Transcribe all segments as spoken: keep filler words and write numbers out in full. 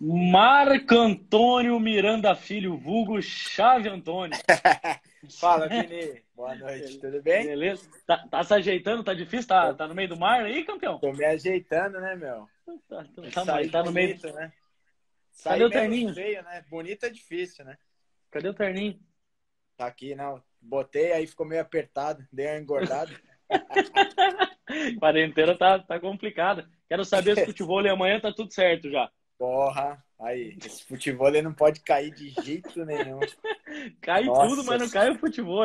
Marco Antônio Miranda Filho, vulgo Chave Antônio. Fala, Vini. Boa noite, tudo bem? Beleza? Tá, tá se ajeitando? Tá difícil? Tá, tá no meio do mar aí, campeão? Tô me ajeitando, né, meu? Tá, Tem que tá, mas sair tá no meio. bonito, né? Cadê Sair o menos terninho? feio, né? Bonito é difícil, né? Cadê o terninho? Tá aqui, não. Botei, aí ficou meio apertado, dei uma engordada. Quarentena tá, tá complicada. Quero saber se futebol e amanhã tá tudo certo já. Porra, aí. Esse futebol ele não pode cair de jeito nenhum. Cai tudo, Nossa, mas não cai o futebol.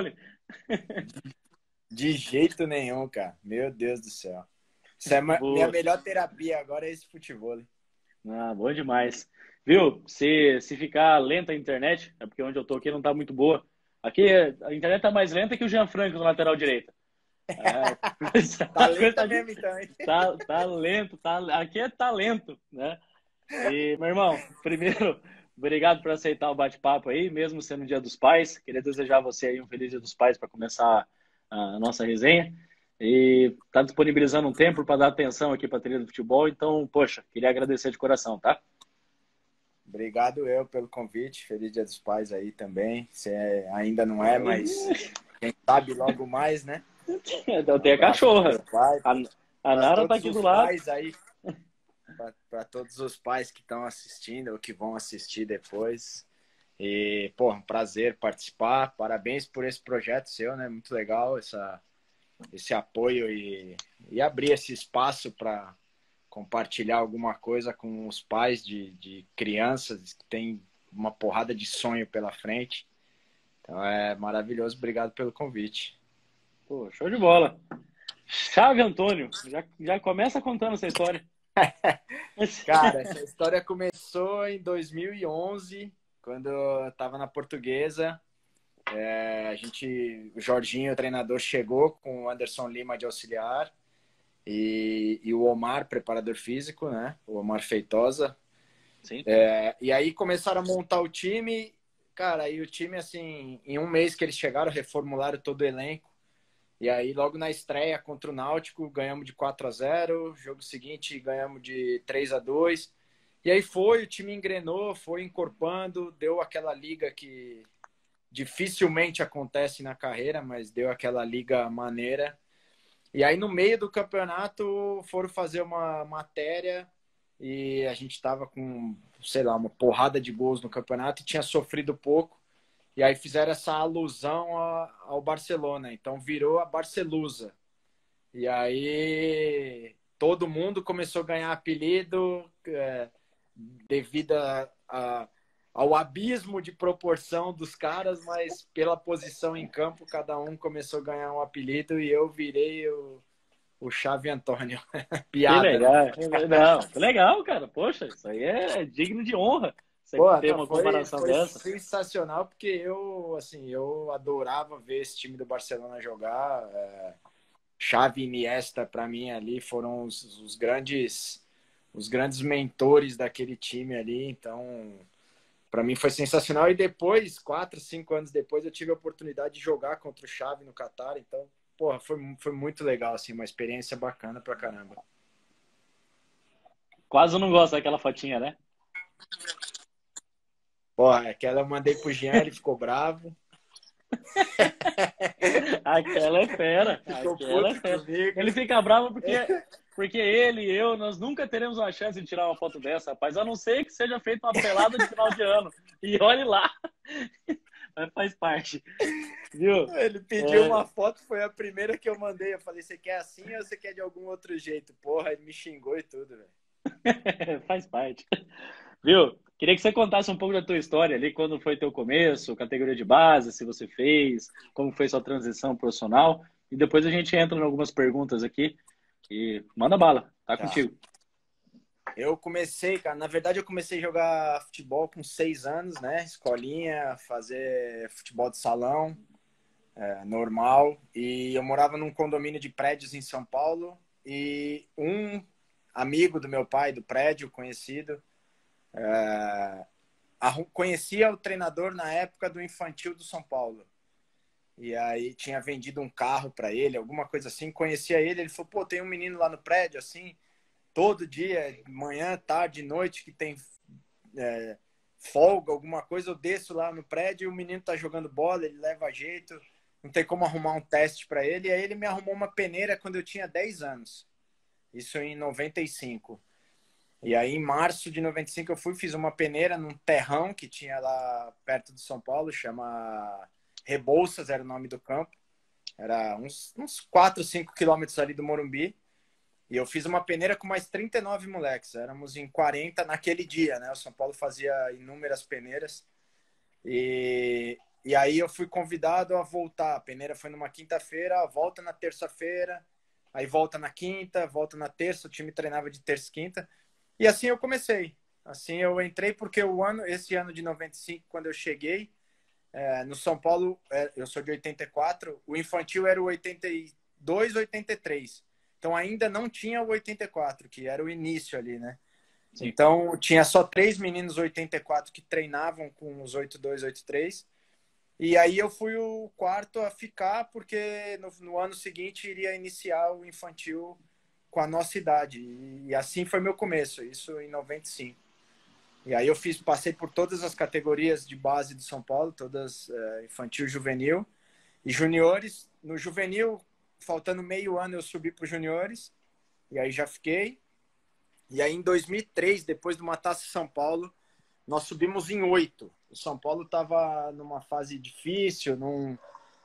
de jeito nenhum, cara. Meu Deus do céu. Isso é ma- minha Boa. melhor terapia agora é esse futebol. Ah, bom demais. Viu? Se, se ficar lenta a internet, é porque onde eu tô aqui não tá muito boa. Aqui a internet tá mais lenta que o Jean Franco no lateral direito. É, Tá a coisa lenta tá, mesmo, então, hein? tá, tá lento, tá, aqui é talento, né? E, meu irmão, primeiro, obrigado por aceitar o bate-papo aí, mesmo sendo o Dia dos Pais. Queria desejar a você aí um feliz Dia dos Pais para começar a nossa resenha. E tá disponibilizando um tempo para dar atenção aqui para a trilha do futebol. Então, poxa, queria agradecer de coração, tá? Obrigado eu pelo convite. Feliz Dia dos Pais aí também. Você ainda não é, mas quem sabe logo mais, né? Então Um tem a abraço pro cachorra. teu pai, A, a para Nara tá todos aqui do os lado. pais aí, para todos os pais que estão assistindo ou que vão assistir depois. E, pô, um prazer participar. Parabéns por esse projeto seu, né? Muito legal essa, esse apoio e, e abrir esse espaço para compartilhar alguma coisa com os pais de, de crianças que têm uma porrada de sonho pela frente. Então é maravilhoso. Obrigado pelo convite. Pô, show de bola. Chave Antônio, já, já começa contando essa história. Cara, essa história começou em dois mil e onze, quando eu estava na Portuguesa. É, a gente, o Jorginho, o treinador, chegou com o Anderson Lima de auxiliar e, e o Omar, preparador físico, né? O Omar Feitosa. Sim. É, e aí começaram a montar o time. Cara, e o time, assim, em um mês que eles chegaram, reformularam todo o elenco. E aí, logo na estreia contra o Náutico, ganhamos de quatro a zero. Jogo seguinte, ganhamos de três a dois. E aí foi, o time engrenou, foi encorpando, deu aquela liga que dificilmente acontece na carreira, mas deu aquela liga maneira. E aí, no meio do campeonato, foram fazer uma matéria e a gente estava com, sei lá, uma porrada de gols no campeonato e tinha sofrido pouco. E aí fizeram essa alusão ao Barcelona. Então virou a Barcelusa. E aí todo mundo começou a ganhar apelido é, devido a, a, ao abismo de proporção dos caras, mas pela posição em campo, cada um começou a ganhar um apelido e eu virei o, o Chave Antônio. Que Piada, né? legal. Não, que legal, cara. Poxa, isso aí é digno de honra. Você Pô, ter não, uma foi, comparação foi dessa. sensacional, porque eu, assim, eu adorava ver esse time do Barcelona jogar. É, Xavi e Iniesta, para mim, ali foram os, os grandes os grandes mentores daquele time ali. Então, para mim foi sensacional. E depois, quatro, cinco anos depois, eu tive a oportunidade de jogar contra o Xavi no Catar. Então, porra, foi, foi muito legal, assim, uma experiência bacana pra caramba. Quase não gosto daquela fotinha, né? Porra, aquela eu mandei pro Jean, ele ficou bravo. Aquela é fera. Ficou Aquela é puto fera. comigo. Ele fica bravo porque, porque ele e eu, nós nunca teremos uma chance de tirar uma foto dessa, rapaz. A não ser que seja feita uma pelada de final de ano. E olhe lá. Mas faz parte. Viu? Ele pediu É, uma foto, foi a primeira que eu mandei. Eu falei, você quer assim ou você quer de algum outro jeito? Porra, ele me xingou e tudo, velho. faz parte. Viu? Queria que você contasse um pouco da tua história ali, quando foi teu começo, categoria de base, se você fez, como foi sua transição profissional. E depois a gente entra em algumas perguntas aqui. E manda bala, tá Tá. contigo. Eu comecei, cara, na verdade eu comecei a jogar futebol com seis anos, né? Escolinha, fazer futebol de salão, é, normal. E eu morava num condomínio de prédios em São Paulo. E um amigo do meu pai, do prédio, conhecido, é, conhecia o treinador na época do infantil do São Paulo. E aí tinha vendido um carro para ele, alguma coisa assim. Conhecia ele, ele falou, pô, tem um menino lá no prédio, assim, todo dia, manhã, tarde, noite, que tem é, folga, alguma coisa, eu desço lá no prédio e o menino tá jogando bola, ele leva jeito, não tem como arrumar um teste para ele. E aí ele me arrumou uma peneira quando eu tinha dez anos. Isso em noventa e cinco. E aí em março de noventa e cinco eu fui, fiz uma peneira num terrão que tinha lá perto de São Paulo, chama Rebouças, era o nome do campo. Era uns, uns quatro, cinco quilômetros ali do Morumbi. E eu fiz uma peneira com mais trinta e nove moleques. Éramos em quarenta naquele dia, né? O São Paulo fazia inúmeras peneiras. E, e aí eu fui convidado a voltar. A peneira foi numa quinta-feira, volta na terça-feira, aí volta na quinta, volta na terça. O time treinava de terça e quinta. E assim eu comecei. Assim eu entrei porque o ano, esse ano de noventa e cinco, quando eu cheguei, é, no São Paulo, é, eu sou de oitenta e quatro, o infantil era o oitenta e dois, oitenta e três. Então ainda não tinha o oitenta e quatro, que era o início ali, né? Sim. Então tinha só três meninos oitenta e quatro que treinavam com os oitenta e dois, oitenta e três. E aí eu fui o quarto a ficar, porque no, no ano seguinte iria iniciar o infantil com a nossa idade. E, e assim foi meu começo, isso em noventa e cinco. E aí eu fiz, passei por todas as categorias de base do São Paulo, todas é, infantil, juvenil e juniores. No juvenil, faltando meio ano, eu subi para os juniores. E aí já fiquei. E aí em dois mil e três, depois de uma Taça São Paulo, nós subimos em oito. O São Paulo estava numa fase difícil, num,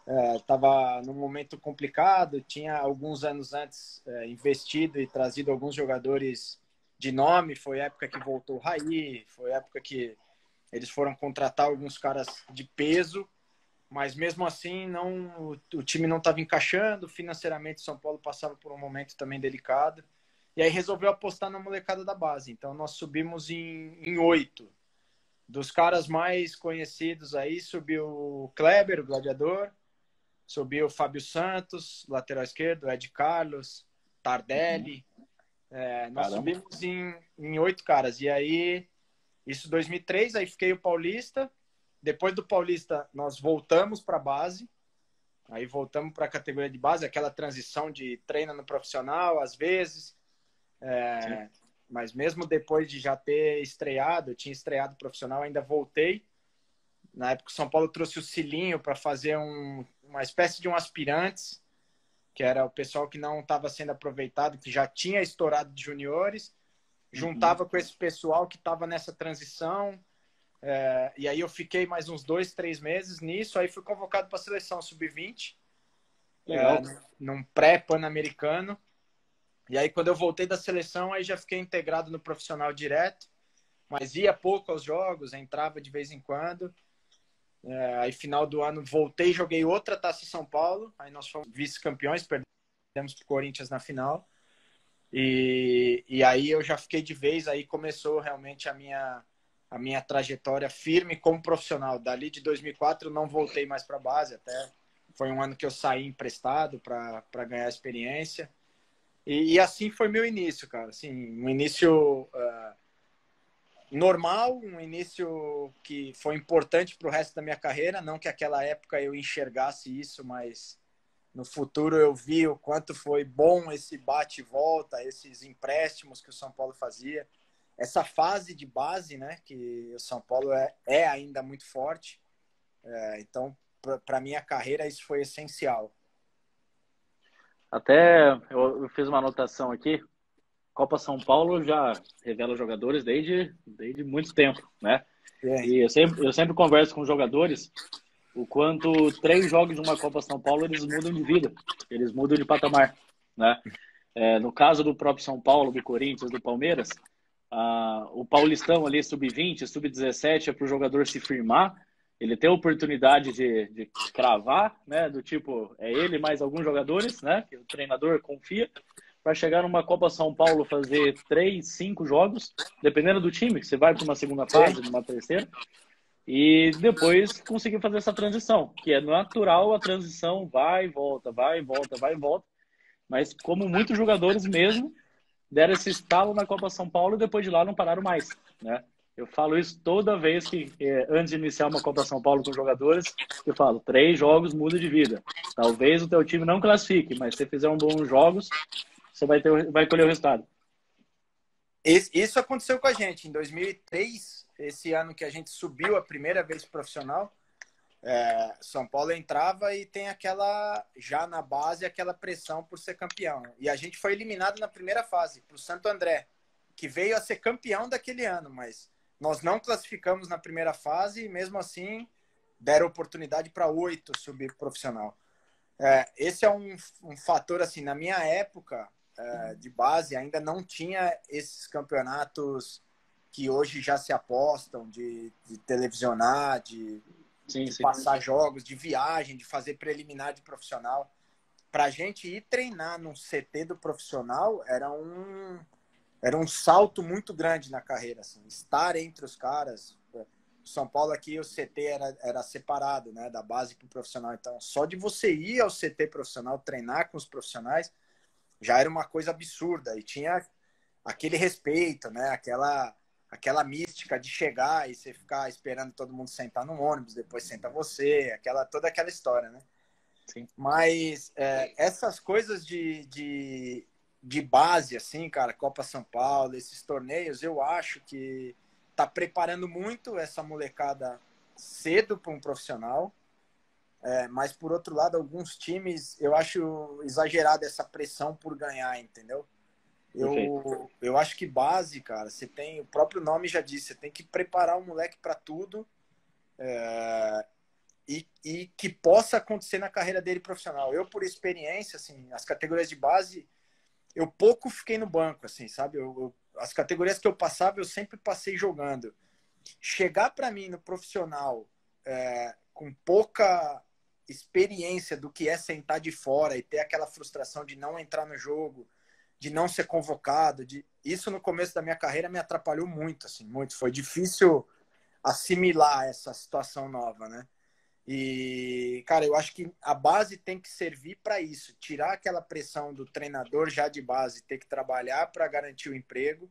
estava num momento complicado. Tinha alguns anos antes é, investido e trazido alguns jogadores de nome. Foi a época que voltou o Raí, foi a época que eles foram contratar alguns caras de peso. Mas mesmo assim, não, o time não estava encaixando. Financeiramente, o São Paulo passava por um momento também delicado. E aí resolveu apostar na molecada da base. Então, nós subimos em, em oito. Dos caras mais conhecidos aí, subiu o Kleber, o gladiador. Subiu o Fábio Santos, lateral esquerdo, Ed Carlos, Tardelli. É, nós Caramba. subimos em, em oito caras. E aí, isso em dois mil e três, aí fiquei o Paulista. Depois do Paulista, nós voltamos para a base. Aí voltamos para a categoria de base, aquela transição de treino no profissional, às vezes. É, mas mesmo depois de já ter estreado, eu tinha estreado profissional, ainda voltei. Na época, o São Paulo trouxe o Cilinho para fazer um, uma espécie de um aspirantes, que era o pessoal que não estava sendo aproveitado, que já tinha estourado de juniores. Juntava uhum. com esse pessoal que estava nessa transição. É, e aí eu fiquei mais uns dois, três meses nisso. Aí fui convocado para a seleção sub vinte, é, num pré-pan-americano. E aí quando eu voltei da seleção, aí já fiquei integrado no profissional direto. Mas ia pouco aos jogos, entrava de vez em quando. É, aí final do ano voltei, joguei outra Taça São Paulo. Aí nós fomos vice-campeões, perdemos para o Corinthians na final. E, e aí eu já fiquei de vez. Aí começou realmente a minha... a minha trajetória firme como profissional. Dali de dois mil e quatro não voltei mais para a base, até foi um ano que eu saí emprestado para ganhar experiência. E, e assim foi meu início, cara. Assim, um início uh, normal, um início que foi importante para o resto da minha carreira. Não que aquela época eu enxergasse isso, mas no futuro eu vi o quanto foi bom esse bate e volta, esses empréstimos que o São Paulo fazia. Essa fase de base, né, que o São Paulo é, é ainda muito forte. É, então, para a minha carreira, isso foi essencial. Até eu, eu fiz uma anotação aqui. Copa São Paulo já revela jogadores desde, desde muito tempo, né? É. E eu sempre, eu sempre converso com jogadores o quanto três jogos de uma Copa São Paulo eles mudam de vida, eles mudam de patamar, né? É, no caso do próprio São Paulo, do Corinthians, do Palmeiras, Uh, o Paulistão ali, sub vinte, sub dezessete, é para o jogador se firmar, ele tem a oportunidade de, de cravar, né, do tipo, é ele mais alguns jogadores, né, que o treinador confia, para chegar numa Copa São Paulo, fazer três, cinco jogos, dependendo do time, que você vai para uma segunda fase, numa terceira, e depois conseguir fazer essa transição, que é natural, a transição vai e volta, vai e volta, vai e volta, mas como muitos jogadores mesmo, deram esse estalo na Copa São Paulo e depois de lá não pararam mais, né? Eu falo isso toda vez que, é, antes de iniciar uma Copa São Paulo com jogadores, eu falo, três jogos muda de vida. Talvez o teu time não classifique, mas se fizer um bons jogos, você vai, ter, vai colher o resultado. Isso aconteceu com a gente. Em dois mil e três, esse ano que a gente subiu a primeira vez profissional, é, São Paulo entrava e tem aquela, já na base, aquela pressão por ser campeão. E a gente foi eliminado na primeira fase, para o Santo André, que veio a ser campeão daquele ano, mas nós não classificamos na primeira fase e mesmo assim deram oportunidade para oito subir profissional. É, esse é um, um fator, assim, na minha época é, de base, ainda não tinha esses campeonatos que hoje já se apostam de, de televisionar, de, Sim, de sim. passar jogos, de viagem, de fazer preliminar de profissional. Para a gente ir treinar no C T do profissional era um, era um salto muito grande na carreira. Assim, estar entre os caras. São Paulo aqui, o C T era, era separado, né, da base para o profissional. Então, só de você ir ao C T profissional, treinar com os profissionais, já era uma coisa absurda. E tinha aquele respeito, né, aquela, aquela mística de chegar e você ficar esperando todo mundo sentar no ônibus, depois senta você, aquela, toda aquela história, né? Sim. Mas é, essas coisas de, de, de base, assim, cara, Copa São Paulo, esses torneios, eu acho que tá preparando muito essa molecada cedo para um profissional, é, mas por outro lado, alguns times, eu acho exagerada essa pressão por ganhar, entendeu? Eu, eu acho que base, cara, você tem, o próprio nome já disse, você tem que preparar o moleque para tudo, é, e, e que possa acontecer na carreira dele profissional. Eu, por experiência, assim, as categorias de base, eu pouco fiquei no banco, assim, sabe? Eu, eu, as categorias que eu passava, eu sempre passei jogando. Chegar para mim no profissional é, com pouca experiência do que é sentar de fora e ter aquela frustração de não entrar no jogo, de não ser convocado, de... isso no começo da minha carreira me atrapalhou muito, assim, muito. Foi difícil assimilar essa situação nova, né? E, cara, eu acho que a base tem que servir para isso, tirar aquela pressão do treinador já de base, ter que trabalhar para garantir o emprego.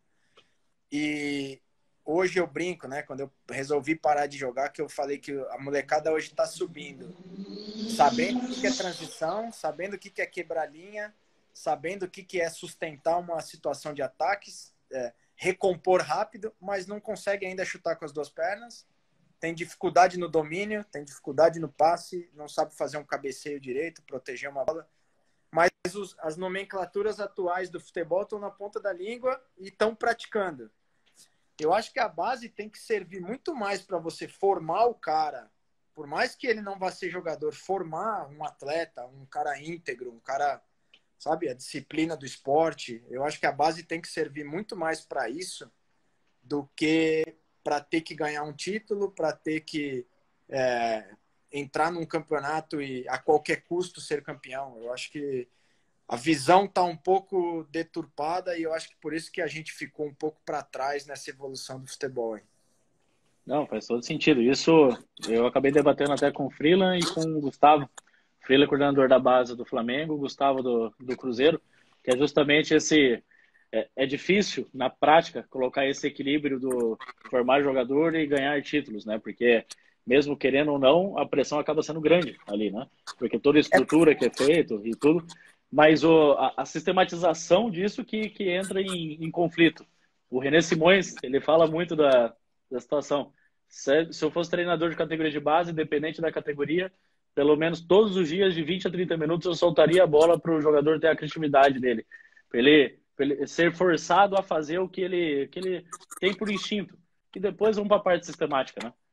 E hoje eu brinco, né? Quando eu resolvi parar de jogar, que eu falei que a molecada hoje está subindo, sabendo o que é transição, sabendo o que é quebrar linha, sabendo o que é sustentar uma situação de ataques, é, recompor rápido, mas não consegue ainda chutar com as duas pernas. Tem dificuldade no domínio, tem dificuldade no passe, não sabe fazer um cabeceio direito, proteger uma bola. Mas os, as nomenclaturas atuais do futebol estão na ponta da língua e estão praticando. Eu acho que a base tem que servir muito mais para você formar o cara, por mais que ele não vá ser jogador, formar um atleta, um cara íntegro, um cara, sabe, a disciplina do esporte. Eu acho que a base tem que servir muito mais para isso do que para ter que ganhar um título, para ter que é, entrar num campeonato e a qualquer custo ser campeão. Eu acho que a visão está um pouco deturpada e eu acho que por isso que a gente ficou um pouco para trás nessa evolução do futebol. Hein? Não, faz todo sentido. Isso eu acabei debatendo até com o Freeland e com o Gustavo. Freeland, coordenador da base do Flamengo, Gustavo do, do Cruzeiro, que é justamente esse... É, é difícil, na prática, colocar esse equilíbrio do formar jogador e ganhar títulos, né? Porque, mesmo querendo ou não, a pressão acaba sendo grande ali, né? Porque toda a estrutura que é feita e tudo, mas o, a, a sistematização disso que, que entra em, em conflito. O René Simões, ele fala muito da, da situação. Se, se eu fosse treinador de categoria de base, independente da categoria, pelo menos todos os dias, de vinte a trinta minutos, eu soltaria a bola para o jogador ter a criatividade dele. Para ele ser forçado a fazer o que ele, que ele tem por instinto. E depois vamos para a parte sistemática, né?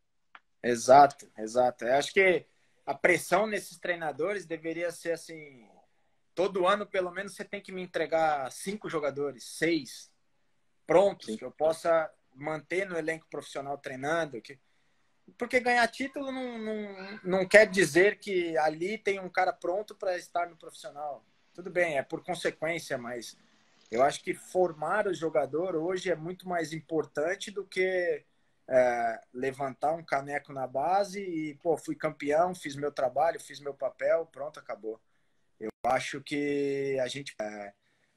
Exato, exato. Eu acho que a pressão nesses treinadores deveria ser assim, todo ano pelo menos você tem que me entregar cinco jogadores, seis, prontos, Sim. que eu possa manter no elenco profissional treinando. Que... Porque ganhar título não, não, não quer dizer que ali tem um cara pronto para estar no profissional. Tudo bem, é por consequência, mas eu acho que formar o jogador hoje é muito mais importante do que é, levantar um caneco na base e, pô, fui campeão, fiz meu trabalho, fiz meu papel, pronto, acabou. Eu acho que a gente é,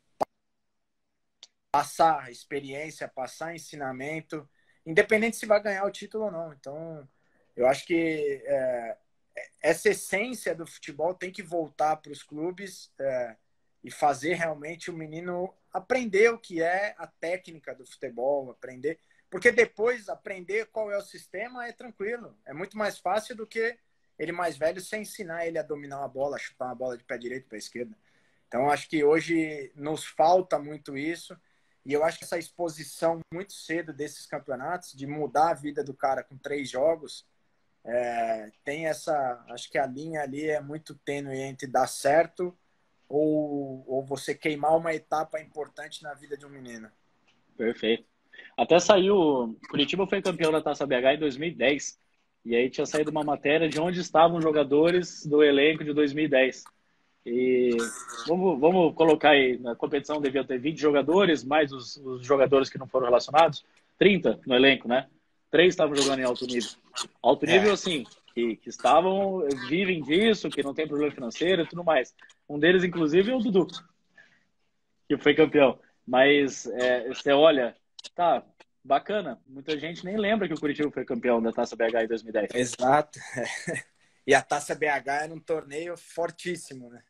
passar experiência, passar ensinamento, independente se vai ganhar o título ou não. Então, eu acho que é, essa essência do futebol tem que voltar para os clubes é, e fazer realmente o menino aprender o que é a técnica do futebol, aprender, porque depois aprender qual é o sistema é tranquilo, é muito mais fácil do que ele mais velho sem ensinar ele a dominar uma bola, a chutar uma bola de pé direito para esquerda. Então acho que hoje nos falta muito isso, e eu acho que essa exposição muito cedo desses campeonatos, de mudar a vida do cara com três jogos, é, tem essa, acho que a linha ali é muito tênue entre dar certo ou, ou você queimar uma etapa importante na vida de um menino. Perfeito. Até saiu, Curitiba foi campeão da Taça B H em dois mil e dez, e aí tinha saído uma matéria de onde estavam os jogadores do elenco de dois mil e dez. E vamos, vamos colocar aí, na competição devia ter vinte jogadores, mais os, os jogadores que não foram relacionados, trinta no elenco, né? Três estavam jogando em alto nível. Alto nível, É. assim, que, que estavam, vivem disso, que não tem problema financeiro e tudo mais. Um deles, inclusive, é o Dudu, que foi campeão. Mas é, você olha, tá, bacana. Muita gente nem lembra que o Curitiba foi campeão da Taça B H em dois mil e dez. Exato. E a Taça B H era um torneio fortíssimo, né?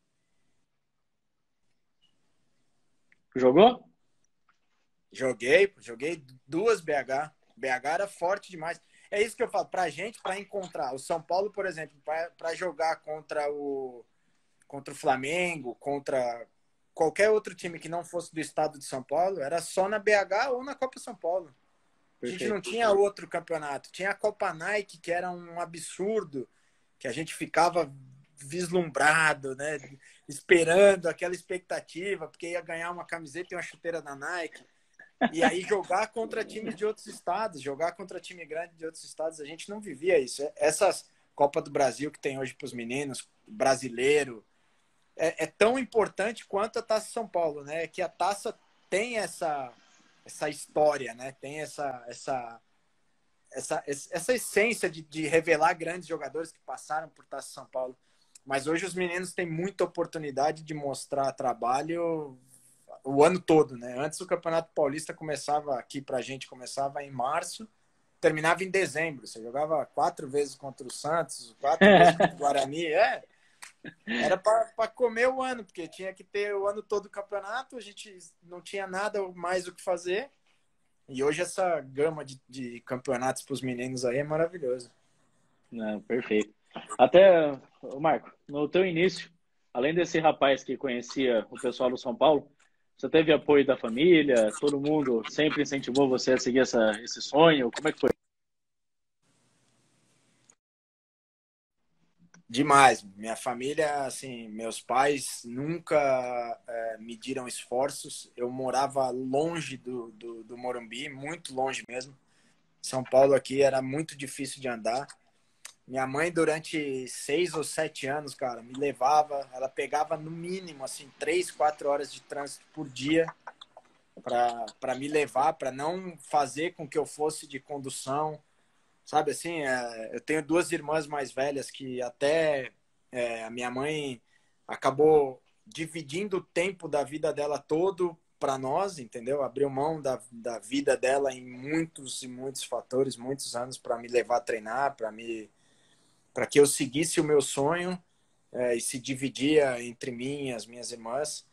Jogou? Joguei, joguei duas B H. B H era forte demais. É isso que eu falo, pra gente, pra encontrar. O São Paulo, por exemplo, pra jogar contra o, contra o Flamengo, contra qualquer outro time que não fosse do estado de São Paulo, era só na B H ou na Copa São Paulo. A gente não tinha outro campeonato. Tinha a Copa Nike, que era um absurdo, que a gente ficava vislumbrado, né? Esperando aquela expectativa, porque ia ganhar uma camiseta e uma chuteira da Nike. E aí jogar contra times de outros estados, jogar contra time grande de outros estados, a gente não vivia isso. Essas Copa do Brasil que tem hoje para os meninos, brasileiro, é, é tão importante quanto a Taça São Paulo, né? Que a taça tem essa essa história, né? Tem essa essa essa, essa essência de, de revelar grandes jogadores que passaram por Taça São Paulo. Mas hoje os meninos têm muita oportunidade de mostrar trabalho o ano todo, né? Antes o Campeonato Paulista começava aqui pra gente, começava em março, terminava em dezembro. Você jogava quatro vezes contra o Santos, quatro vezes contra o Guarani. É, era para comer o ano, porque tinha que ter o ano todo o campeonato, a gente não tinha nada mais o que fazer. E hoje essa gama de, de campeonatos para os meninos aí é maravilhosa. Não, perfeito. Até, Marco, no teu início, além desse rapaz que conhecia o pessoal do São Paulo, você teve apoio da família? Todo mundo sempre incentivou você a seguir essa, esse sonho? Como é que foi? Demais. Minha família, assim, meus pais nunca é, mediram esforços. Eu morava longe do, do, do Morumbi, muito longe mesmo. São Paulo aqui era muito difícil de andar. Minha mãe, durante seis ou sete anos, cara, me levava. Ela pegava no mínimo, assim, três, quatro horas de trânsito por dia para me levar, para não fazer com que eu fosse de condução. Sabe assim, é, eu tenho duas irmãs mais velhas que até é, a minha mãe acabou dividindo o tempo da vida dela todo para nós, entendeu? Abriu mão da, da vida dela em muitos e muitos fatores, muitos anos para me levar a treinar, para me para que eu seguisse o meu sonho é, e se dividia entre mim e as minhas irmãs.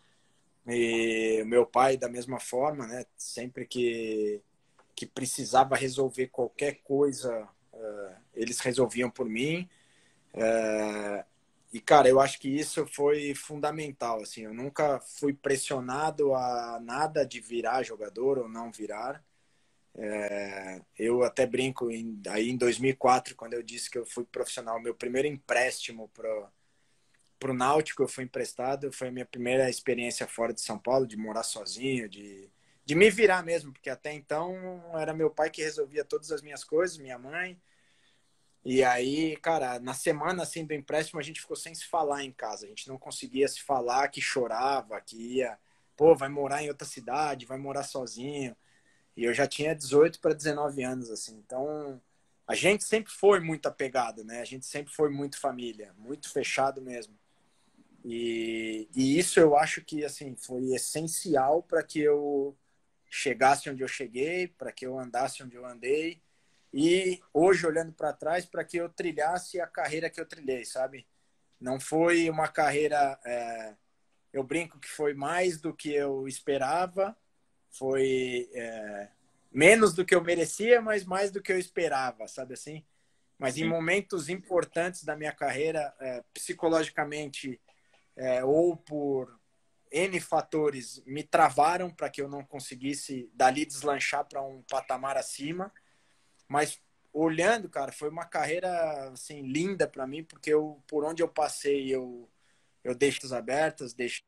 E o meu pai da mesma forma, né? Sempre que que precisava resolver qualquer coisa, uh, eles resolviam por mim. Uh, e, cara, eu acho que isso foi fundamental. Assim, eu nunca fui pressionado a nada de virar jogador ou não virar. Uh, eu até brinco, em, aí em dois mil e quatro, quando eu disse que eu fui profissional, meu primeiro empréstimo para o Náutico, eu fui emprestado, foi a minha primeira experiência fora de São Paulo, de morar sozinho, de de me virar mesmo, porque até então era meu pai que resolvia todas as minhas coisas, minha mãe. E aí, cara, na semana assim do empréstimo a gente ficou sem se falar em casa. A gente não conseguia se falar, que chorava, que ia, pô, vai morar em outra cidade, vai morar sozinho. E eu já tinha dezoito para dezenove anos, assim. Então, a gente sempre foi muito apegado, né? A gente sempre foi muito família, muito fechado mesmo. E, e isso eu acho que, assim, foi essencial para que eu chegasse onde eu cheguei, para que eu andasse onde eu andei e hoje olhando para trás para que eu trilhasse a carreira que eu trilhei, sabe? Não foi uma carreira é, eu brinco que foi mais do que eu esperava, foi é, menos do que eu merecia, mas mais do que eu esperava, sabe assim? Mas em Sim. momentos importantes da minha carreira, é, psicologicamente, é, ou por N fatores, me travaram para que eu não conseguisse dali deslanchar para um patamar acima. Mas olhando, cara, foi uma carreira assim linda para mim, porque eu, por onde eu passei, eu eu deixei as abertas, deixei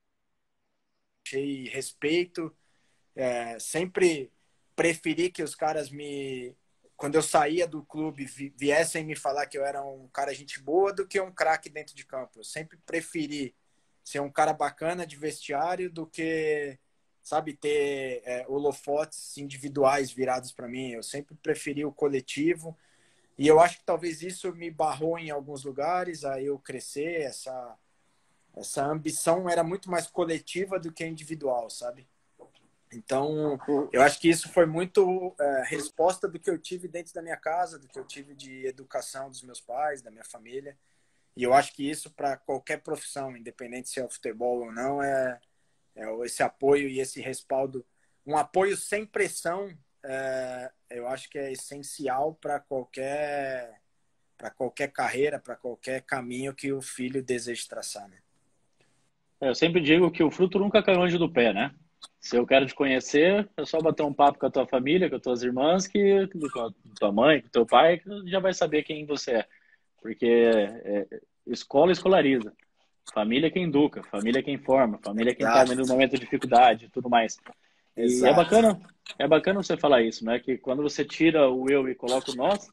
respeito, é, sempre preferi que os caras me, quando eu saía do clube, viessem me falar que eu era um cara gente boa do que um craque dentro de campo. Eu sempre preferi ser um cara bacana de vestiário do que, sabe, ter é, holofotes individuais virados para mim. Eu sempre preferi o coletivo. E eu acho que talvez isso me barrou em alguns lugares, a eu crescer, essa, essa ambição era muito mais coletiva do que individual, sabe? Então, eu acho que isso foi muito é, resposta do que eu tive dentro da minha casa, do que eu tive de educação dos meus pais, da minha família. E eu acho que isso, para qualquer profissão, independente se é o futebol ou não, é, é esse apoio e esse respaldo. Um apoio sem pressão, é, eu acho que é essencial para qualquer, para qualquer carreira, para qualquer caminho que o filho deseje traçar, né? Eu sempre digo que o fruto nunca cai longe do pé, né? Se eu quero te conhecer, é só bater um papo com a tua família, com as tuas irmãs, que, com a tua mãe, com o teu pai, que já vai saber quem você é. Porque é, escola escolariza. Família é quem educa, família é quem forma, família é quem está Exato, no momento de dificuldade e tudo mais. E é exato. bacana, é bacana você falar isso, né? Que quando você tira o eu e coloca o nós,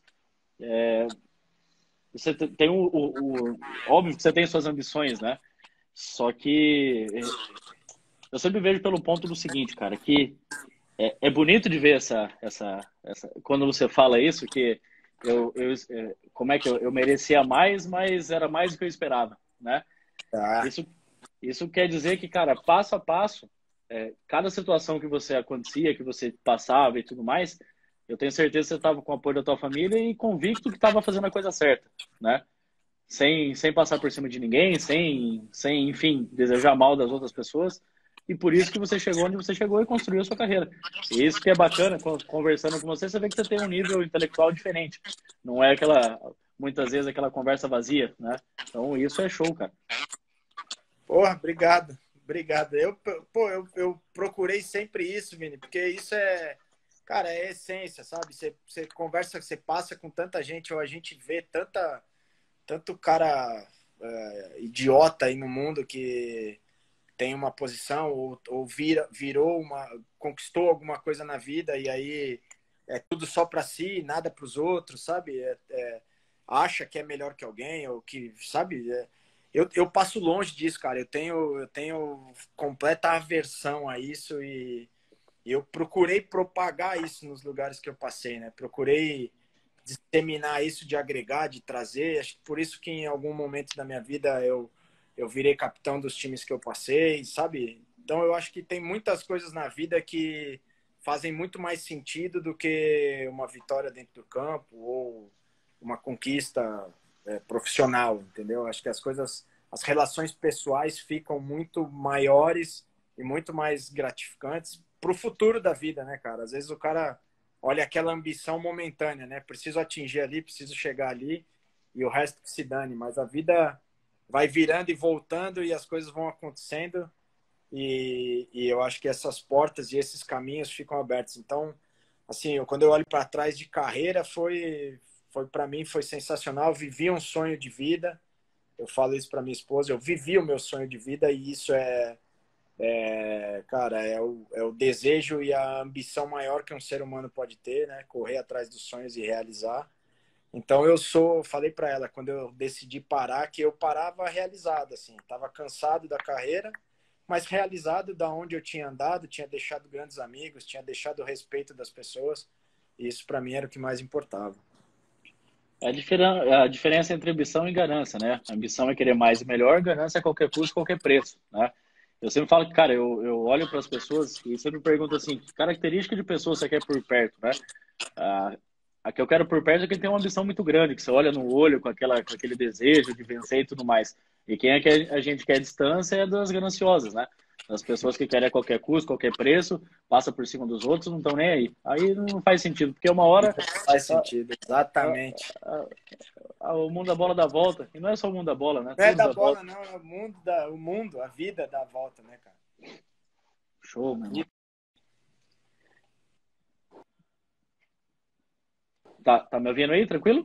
você tem o, o, o óbvio que você tem suas ambições, né? Só que eu sempre vejo pelo ponto do seguinte, cara, que é, é bonito de ver essa, essa, essa, quando você fala isso, que eu, eu é, como é que eu, eu merecia mais, mas era mais do que eu esperava, né? Tá. Isso, isso quer dizer que, cara, passo a passo, é, cada situação que você acontecia, que você passava e tudo mais, eu tenho certeza que você estava com o apoio da tua família e convicto que estava fazendo a coisa certa, né? Sem, sem passar por cima de ninguém, sem, sem, enfim, desejar mal das outras pessoas. E por isso que você chegou onde você chegou e construiu a sua carreira. E isso que é bacana, conversando com você, você vê que você tem um nível intelectual diferente. Não é aquela, muitas vezes, aquela conversa vazia, né? Então, isso é show, cara. Porra, obrigado. Obrigado. Eu, pô, eu, eu procurei sempre isso, Vini, porque isso é, cara, é essência, sabe? Você, você conversa, você passa com tanta gente, ou a gente vê tanta, tanto cara é, idiota aí no mundo que tem uma posição ou, ou vira, virou uma, conquistou alguma coisa na vida e aí é tudo só para si, nada para os outros, sabe? É, é, acha que é melhor que alguém ou que, sabe? É, eu, eu passo longe disso, cara. Eu tenho, eu tenho completa aversão a isso e eu procurei propagar isso nos lugares que eu passei, né? Procurei disseminar isso, de agregar, de trazer. Acho que por isso que em algum momento da minha vida eu eu virei capitão dos times que eu passei, sabe? Então eu acho que tem muitas coisas na vida que fazem muito mais sentido do que uma vitória dentro do campo ou uma conquista é, profissional, entendeu? Acho que as coisas, as relações pessoais ficam muito maiores e muito mais gratificantes para o futuro da vida, né, cara? Às vezes o cara olha aquela ambição momentânea, né? Preciso atingir ali, preciso chegar ali e o resto que se dane, mas a vida vai virando e voltando e as coisas vão acontecendo e, e eu acho que essas portas e esses caminhos ficam abertos. Então, assim, eu, quando eu olho para trás de carreira, foi, foi para mim foi sensacional. Eu vivi um sonho de vida. Eu falo isso para minha esposa. Eu vivi o meu sonho de vida e isso é, é cara, é o, é o desejo e a ambição maior que um ser humano pode ter, né? Correr atrás dos sonhos e realizar. Então eu sou, falei para ela quando eu decidi parar que eu parava realizado, assim, estava cansado da carreira, mas realizado da onde eu tinha andado, tinha deixado grandes amigos, tinha deixado o respeito das pessoas, e isso para mim era o que mais importava. É a, diferen a diferença entre ambição e ganância, né? Ambição é querer mais e melhor, ganância é qualquer custo, qualquer preço, né? Eu sempre falo que, cara, eu, eu olho para as pessoas e sempre pergunto assim, que característica de pessoa você quer por perto, né? Ah, A que eu quero por perto é que ele tem uma ambição muito grande, que você olha no olho com, aquela, com aquele desejo de vencer e tudo mais. E quem é que a gente quer distância é das gananciosas, né? Das pessoas que querem a qualquer custo, qualquer preço, passa por cima dos outros, não estão nem aí. Aí não faz sentido, porque uma hora Faz sentido, exatamente. a, a, a, o mundo da bola dá volta. E não é só o mundo da bola, né? Não é Tudo da dá bola, volta. não, é o mundo, da, o mundo, a vida dá volta, né, cara? Show, mano. Tá, tá me ouvindo aí, tranquilo?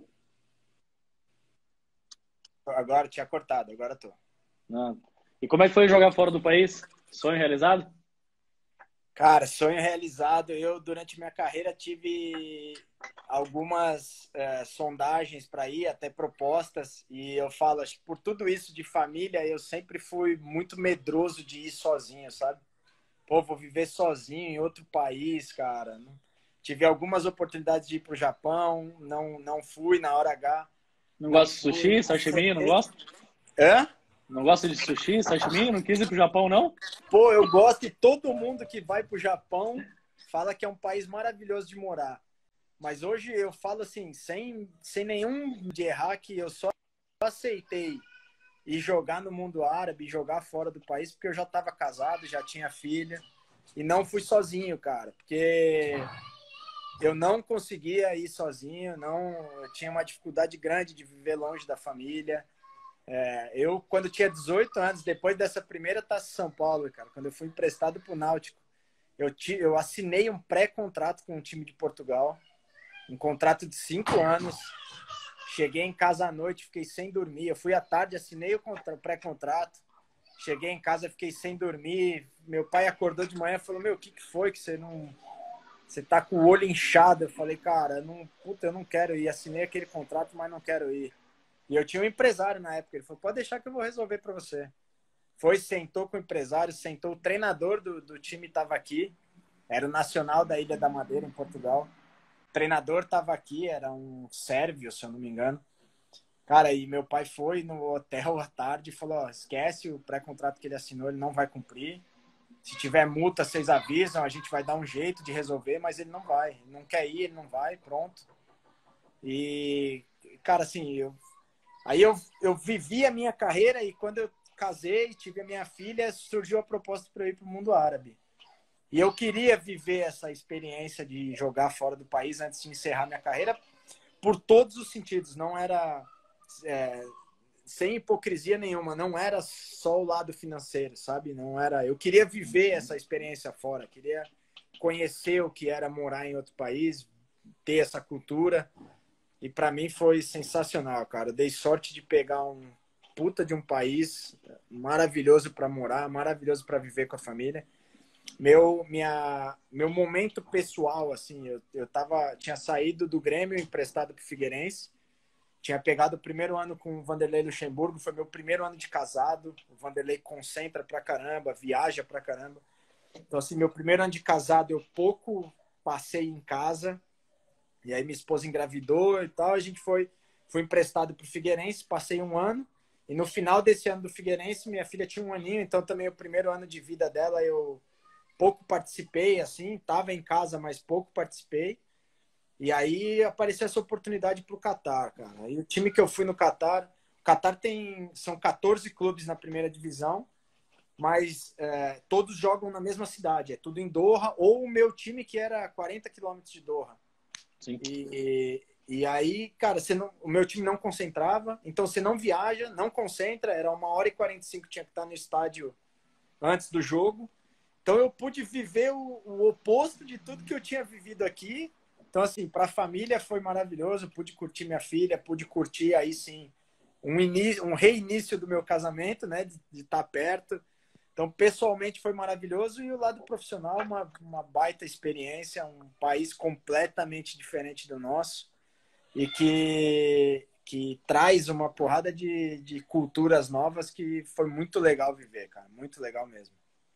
Agora tinha cortado, agora tô. Não. E como é que foi jogar fora do país? Sonho realizado? Cara, sonho realizado. Eu, durante minha carreira, tive algumas é, sondagens para ir, até propostas. E eu falo, acho que por tudo isso de família, eu sempre fui muito medroso de ir sozinho, sabe? Pô, vou viver sozinho em outro país, cara. Tive algumas oportunidades de ir para o Japão, não, não fui na hora H. Não Não gosta de fui. sushi, sashimi? Não gosta? Hã? Não gosta de sushi, sashimi? Não quis ir pro Japão, não? Pô, eu gosto e todo mundo que vai pro Japão fala que é um país maravilhoso de morar. Mas hoje eu falo assim, sem, sem nenhum de errar, que eu só aceitei ir jogar no mundo árabe, jogar fora do país, porque eu já estava casado, já tinha filha. E não fui sozinho, cara. Porque eu não conseguia ir sozinho, não, eu tinha uma dificuldade grande de viver longe da família. É, eu, quando tinha dezoito anos, depois dessa primeira Taça São Paulo, cara, quando eu fui emprestado pro Náutico, eu, ti, eu assinei um pré-contrato com o time de Portugal, um contrato de cinco anos. Cheguei em casa à noite, fiquei sem dormir. Eu fui à tarde, assinei o pré-contrato. Cheguei em casa, fiquei sem dormir. Meu pai acordou de manhã e falou: meu, o que, que foi que você não... Você tá com o olho inchado. Eu falei: cara, não, puta, eu não quero ir. Assinei aquele contrato, mas não quero ir. E eu tinha um empresário na época. Ele falou: pode deixar que eu vou resolver para você. Foi, sentou com o empresário, sentou. O treinador do, do time estava aqui. Era o Nacional da Ilha da Madeira, em Portugal. O treinador estava aqui, era um sérvio, se eu não me engano. Cara, e meu pai foi no hotel à tarde e falou: ó, esquece o pré-contrato que ele assinou, ele não vai cumprir. Se tiver multa, vocês avisam, a gente vai dar um jeito de resolver, mas ele não vai. Ele não quer ir, ele não vai, pronto. E, cara, assim, eu... aí eu, eu vivi a minha carreira e quando eu casei, tive a minha filha, surgiu a proposta para eu ir para o mundo árabe. E eu queria viver essa experiência de jogar fora do país antes de encerrar minha carreira, por todos os sentidos. Não era, é, sem hipocrisia nenhuma, não era só o lado financeiro, sabe? Não era. Eu queria viver essa experiência fora, queria conhecer o que era morar em outro país, ter essa cultura. E para mim foi sensacional, cara. Eu dei sorte de pegar um puta de um país maravilhoso para morar, maravilhoso para viver com a família. Meu, minha, meu momento pessoal, assim, eu, eu tava, tinha saído do Grêmio emprestado pro Figueirense, tinha pegado o primeiro ano com o Vanderlei Luxemburgo, foi meu primeiro ano de casado. O Vanderlei concentra pra caramba, viaja pra caramba. Então, assim, meu primeiro ano de casado eu pouco passei em casa. E aí minha esposa engravidou e tal, a gente foi, foi emprestado pro Figueirense, passei um ano. E no final desse ano do Figueirense, minha filha tinha um aninho, então também o primeiro ano de vida dela eu pouco participei, assim, tava em casa, mas pouco participei. E aí apareceu essa oportunidade pro Catar, cara. E o time que eu fui no Catar, o Catar tem, são quatorze clubes na primeira divisão, mas é, todos jogam na mesma cidade, é tudo em Doha, ou o meu time que era quarenta quilômetros de Doha. Sim. E, e aí, cara, você não, o meu time não concentrava, então você não viaja, não concentra, era uma hora e quarenta e cinco, tinha que estar no estádio antes do jogo. Então eu pude viver o, o oposto de tudo que eu tinha vivido aqui. Então, assim, para a família foi maravilhoso, pude curtir minha filha, pude curtir aí sim um, início, um reinício do meu casamento, né, de, de estar perto. Então, pessoalmente foi maravilhoso e o lado profissional, uma, uma baita experiência, um país completamente diferente do nosso e que, que traz uma porrada de, de culturas novas que foi muito legal viver, cara, muito legal mesmo.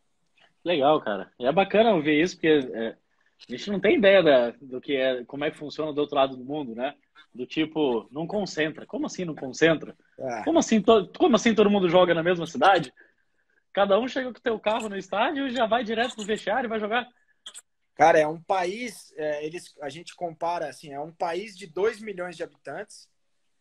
Legal, cara. E é bacana ouvir isso, porque é, a gente não tem ideia da, do que é, como é que funciona do outro lado do mundo, né? Do tipo, não concentra. Como assim não concentra? Ah, Como assim, to, como assim todo mundo joga na mesma cidade? Cada um chega com o teu carro no estádio e já vai direto pro vestiário e vai jogar. Cara, é um país, é, eles, a gente compara assim, é um país de dois milhões de habitantes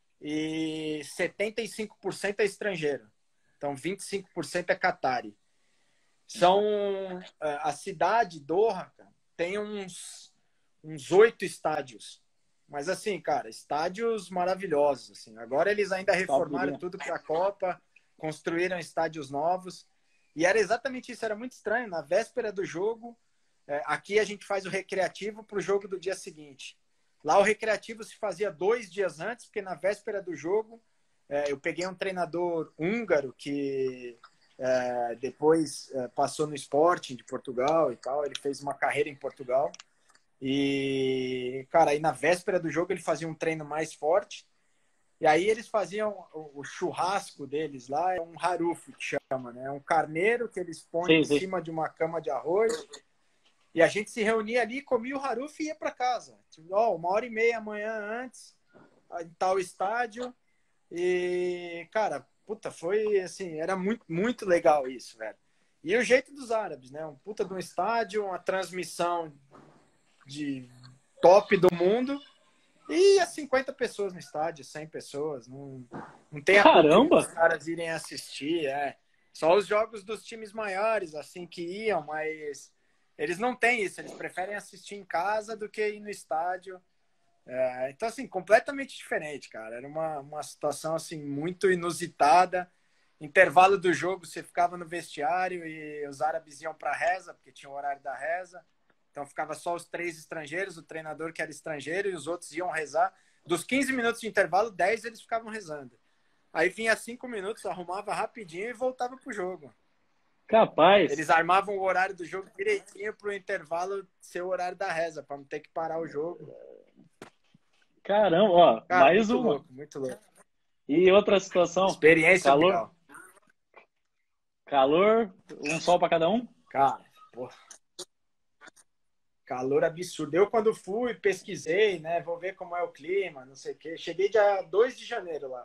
e setenta e cinco por cento é estrangeiro. Então, vinte e cinco por cento é Qatari. São, a cidade, Doha, cara, tem uns uns oito estádios. Mas assim, cara, estádios maravilhosos. Assim. Agora eles ainda reformaram tudo para a Copa, construíram estádios novos. E era exatamente isso, era muito estranho. Na véspera do jogo, é, aqui a gente faz o recreativo para o jogo do dia seguinte. Lá o recreativo se fazia dois dias antes, porque na véspera do jogo é, eu peguei um treinador húngaro que é, depois é, passou no Sporting de Portugal e tal. Ele fez uma carreira em Portugal. E, cara, aí na véspera do jogo ele fazia um treino mais forte. E aí eles faziam o, o churrasco deles lá, é um haruf que chama, né? É um carneiro que eles põem sim, em sim. cima de uma cama de arroz. E a gente se reunia ali, comia o haruf e ia para casa. Tipo, ó, uma hora e meia amanhã antes, em tal estádio. E, cara, puta, foi assim, era muito, muito legal isso, velho. E o jeito dos árabes, né? Um puta de um estádio, uma transmissão de top do mundo e as cinquenta pessoas no estádio, cem pessoas. Não, não tem a Caramba! os caras irem assistir. É. Só os jogos dos times maiores, assim, que iam, mas eles não têm isso. Eles preferem assistir em casa do que ir no estádio. É, então, assim, completamente diferente, cara. Era uma, uma situação, assim, muito inusitada. Intervalo do jogo, você ficava no vestiário e os árabes iam para a reza, porque tinha o horário da reza. Então ficava só os três estrangeiros, o treinador que era estrangeiro e os outros iam rezar. Dos quinze minutos de intervalo, dez eles ficavam rezando. Aí vinha cinco minutos, arrumava rapidinho e voltava pro jogo. Capaz. Eles armavam o horário do jogo direitinho pro intervalo ser o horário da reza, para não ter que parar o jogo. Caramba, ó, Cara, mais muito uma. Louco, muito louco. E outra situação. Experiência calor. Legal. Calor, um sol para cada um? Cara, porra. Calor absurdo. Eu, quando fui, pesquisei, né? Vou ver como é o clima, não sei o quê. Cheguei dia dois de janeiro lá.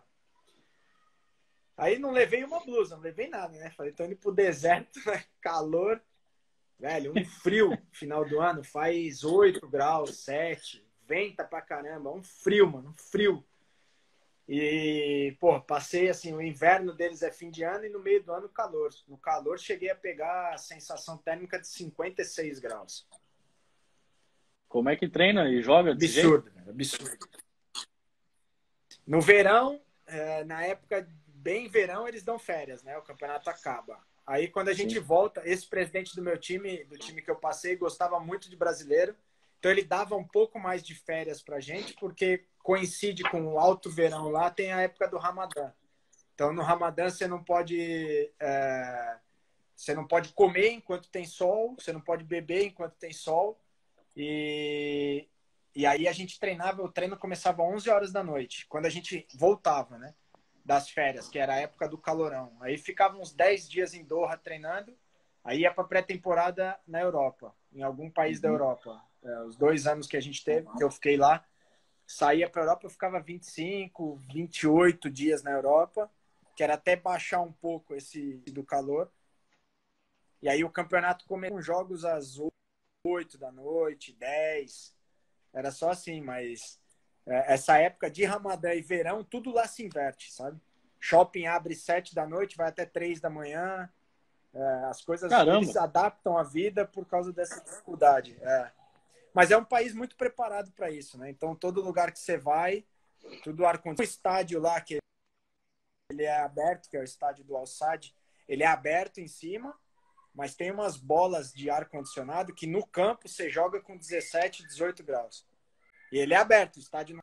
Aí não levei uma blusa, não levei nada, né? Falei, tô indo pro deserto, né? Calor. Velho, um frio. Final do ano faz oito graus, sete. Venta pra caramba. Um frio, mano. Um frio. E, pô, passei assim, o inverno deles é fim de ano e no meio do ano calor. No calor cheguei a pegar a sensação térmica de cinquenta e seis graus. Como é que treina e joga desse absurdo, jeito? Absurdo. No verão, na época bem verão, eles dão férias, né? O campeonato acaba. Aí quando a gente Sim. volta, esse presidente do meu time, do time que eu passei, gostava muito de brasileiro. Então ele dava um pouco mais de férias pra gente, porque coincide com o alto verão lá, tem a época do Ramadã. Então no Ramadã você não pode é, você não pode comer enquanto tem sol, você não pode beber enquanto tem sol. E, e aí a gente treinava, o treino começava às onze horas da noite, quando a gente voltava, né, das férias, que era a época do calorão. Aí ficava uns dez dias em Doha treinando, aí ia para pré-temporada na Europa, em algum país uhum. da Europa. É, os dois anos que a gente teve, que eu fiquei lá, saía para a Europa, eu ficava vinte e cinco, vinte e oito dias na Europa, que era até baixar um pouco esse do calor. E aí o campeonato começou com jogos às oito da noite, dez. Era só assim, mas é, essa época de Ramadã e verão, tudo lá se inverte, sabe? Shopping abre sete da noite, vai até três da manhã. É, as coisas, Caramba. Eles adaptam a vida por causa dessa dificuldade. É. Mas é um país muito preparado para isso, né? Então, todo lugar que você vai, tudo ar-condicionado. O estádio lá, que ele é aberto, que é o estádio do Al-Sadd, ele é aberto em cima, mas tem umas bolas de ar-condicionado que no campo você joga com dezessete, dezoito graus. E ele é aberto, o estádio...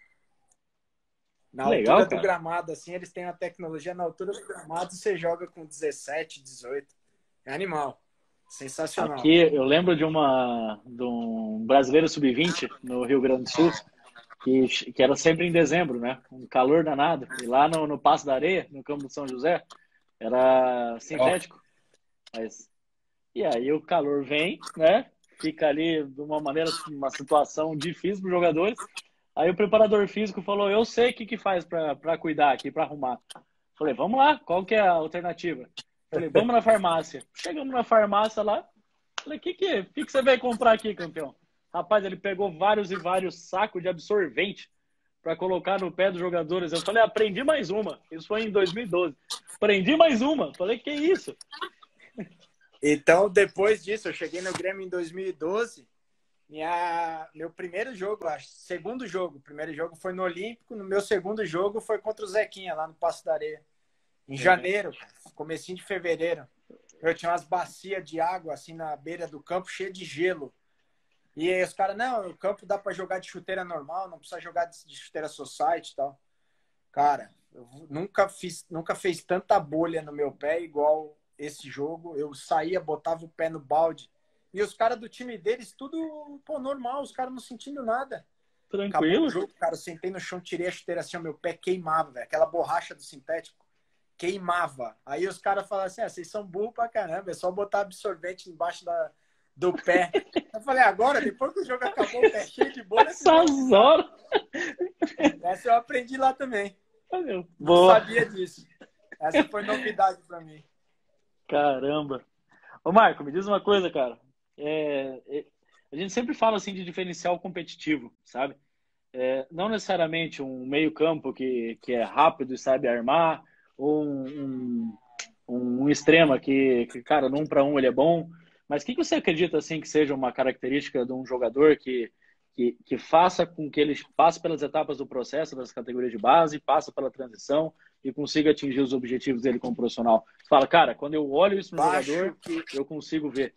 Na Legal, altura cara. do gramado, assim, eles têm a tecnologia, na altura do gramado você joga com dezessete, dezoito. É animal. Sensacional. Aqui eu lembro de, uma, de um brasileiro sub vinte no Rio Grande do Sul, que, que era sempre em dezembro, né? Um calor danado. E lá no, no Passo da Areia, no campo de São José, era sintético. Mas, e aí o calor vem, né? Fica ali de uma maneira, uma situação difícil para os jogadores. Aí o preparador físico falou, eu sei o que, que faz para cuidar aqui, para arrumar. Falei, vamos lá, qual que é a alternativa? Falei, vamos na farmácia. Chegamos na farmácia lá, Falei, o que, que, que, que você veio comprar aqui, campeão? Rapaz, ele pegou vários e vários sacos de absorvente para colocar no pé dos jogadores. Eu falei, aprendi mais uma. Isso foi em dois mil e doze. Aprendi mais uma. Falei, que isso? Então, depois disso, eu cheguei no Grêmio em dois mil e doze. Minha, meu primeiro jogo, acho, segundo jogo. O primeiro jogo foi no Olímpico. No meu segundo jogo foi contra o Zequinha, lá no Passo da Areia. Em janeiro, comecinho de fevereiro. Eu tinha umas bacias de água, assim, na beira do campo, cheia de gelo. E aí os caras, não, o campo dá para jogar de chuteira normal, não precisa jogar de chuteira society e tal. Cara, eu nunca fiz, nunca fez tanta bolha no meu pé igual esse jogo. Eu saía, botava o pé no balde. E os caras do time deles, tudo, pô, normal, os caras não sentindo nada. Tranquilo. Acabou o jogo, cara, eu sentei no chão, tirei a chuteira assim, o meu pé queimava, velho. Aquela borracha do sintético queimava. Aí os caras falaram assim, ah, vocês são burros pra caramba, é só botar absorvente embaixo da, do pé. Eu falei, agora, depois que o jogo acabou, o pé cheio de bolha... Essas horas! Essa eu aprendi lá também. Valeu. Não Boa. sabia disso. Essa foi novidade pra mim. Caramba. Ô, Marco, me diz uma coisa, cara. É, é, a gente sempre fala assim de diferencial competitivo, sabe? É, não necessariamente um meio-campo que, que é rápido e sabe armar, ou um, um, um extrema que, que, cara, num para um ele é bom. Mas o que, que você acredita assim que seja uma característica de um jogador que, que, que faça com que ele passe pelas etapas do processo das categorias de base, passe pela transição e consiga atingir os objetivos dele como profissional? Você fala, cara, quando eu olho isso no Acho jogador, que... eu consigo ver.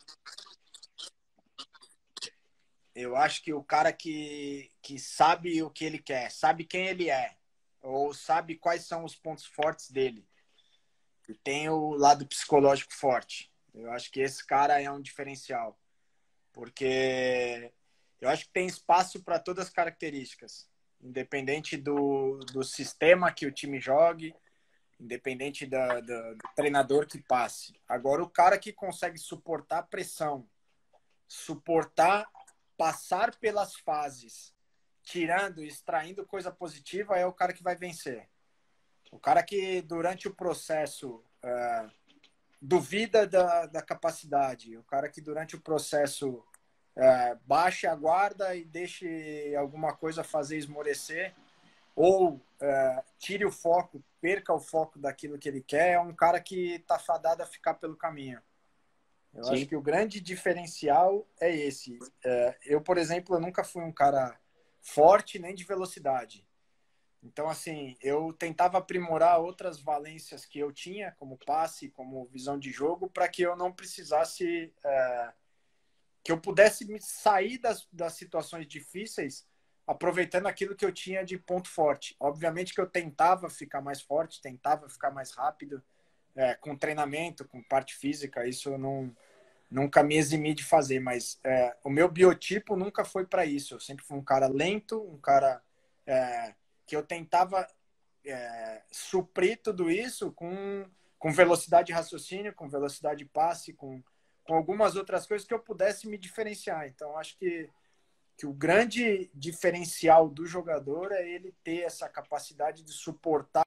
Eu acho que o cara que, que sabe o que ele quer, sabe quem ele é, ou sabe quais são os pontos fortes dele, e tem o lado psicológico forte. Eu acho que esse cara é um diferencial, porque eu acho que tem espaço para todas as características, independente do, do sistema que o time jogue, independente da, da, do treinador que passe. Agora, o cara que consegue suportar pressão, suportar passar pelas fases, tirando, extraindo coisa positiva, é o cara que vai vencer. O cara que, durante o processo, uh, duvida da, da capacidade. O cara que, durante o processo, uh, baixe a guarda e deixe alguma coisa fazer esmorecer, ou uh, tire o foco, perca o foco daquilo que ele quer, é um cara que está fadado a ficar pelo caminho. Eu Sim. acho que o grande diferencial é esse. É, eu, por exemplo, eu nunca fui um cara forte nem de velocidade. Então, assim, eu tentava aprimorar outras valências que eu tinha, como passe, como visão de jogo, para que eu não precisasse... É, que eu pudesse me sair das, das situações difíceis aproveitando aquilo que eu tinha de ponto forte. Obviamente que eu tentava ficar mais forte, tentava ficar mais rápido, É, com treinamento, com parte física, isso eu não, nunca me eximi de fazer, mas é, o meu biotipo nunca foi para isso. Eu sempre fui um cara lento, um cara é, que eu tentava é, suprir tudo isso com, com velocidade de raciocínio, com velocidade de passe, com, com algumas outras coisas que eu pudesse me diferenciar. Então, acho que, que o grande diferencial do jogador é ele ter essa capacidade de suportar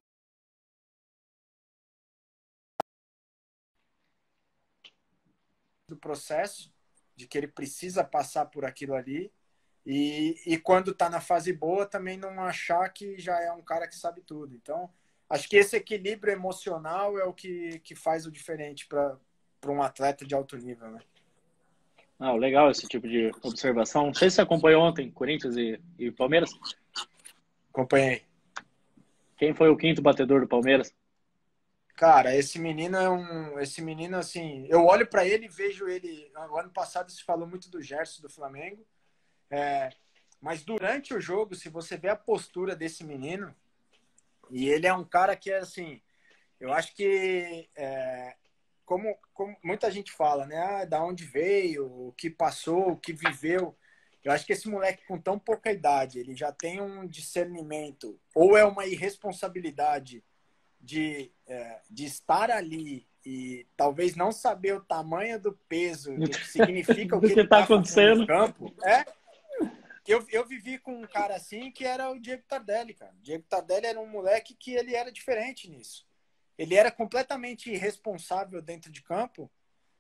do processo, de que ele precisa passar por aquilo ali, e, e quando está na fase boa também não achar que já é um cara que sabe tudo. Então, acho que esse equilíbrio emocional é o que, que faz o diferente para um atleta de alto nível, né? Ah, legal esse tipo de observação. Não sei se você acompanhou ontem Corinthians e, e Palmeiras. Acompanhei. Quem foi o quinto batedor do Palmeiras? Cara, esse menino é um... Esse menino, assim... Eu olho para ele e vejo ele... O ano passado se falou muito do Gerson, do Flamengo. É, mas durante o jogo, se você vê a postura desse menino... E ele é um cara que é, assim... Eu acho que... É, como, como muita gente fala, né? Ah, da onde veio, o que passou, o que viveu... Eu acho que esse moleque com tão pouca idade, ele já tem um discernimento... Ou é uma irresponsabilidade... De, é, de estar ali e talvez não saber o tamanho do peso, do que significa o que, que ele tá está acontecendo no campo. É, eu, eu vivi com um cara assim que era o Diego Tardelli, cara. O Diego Tardelli era um moleque que ele era diferente nisso. Ele era completamente irresponsável dentro de campo,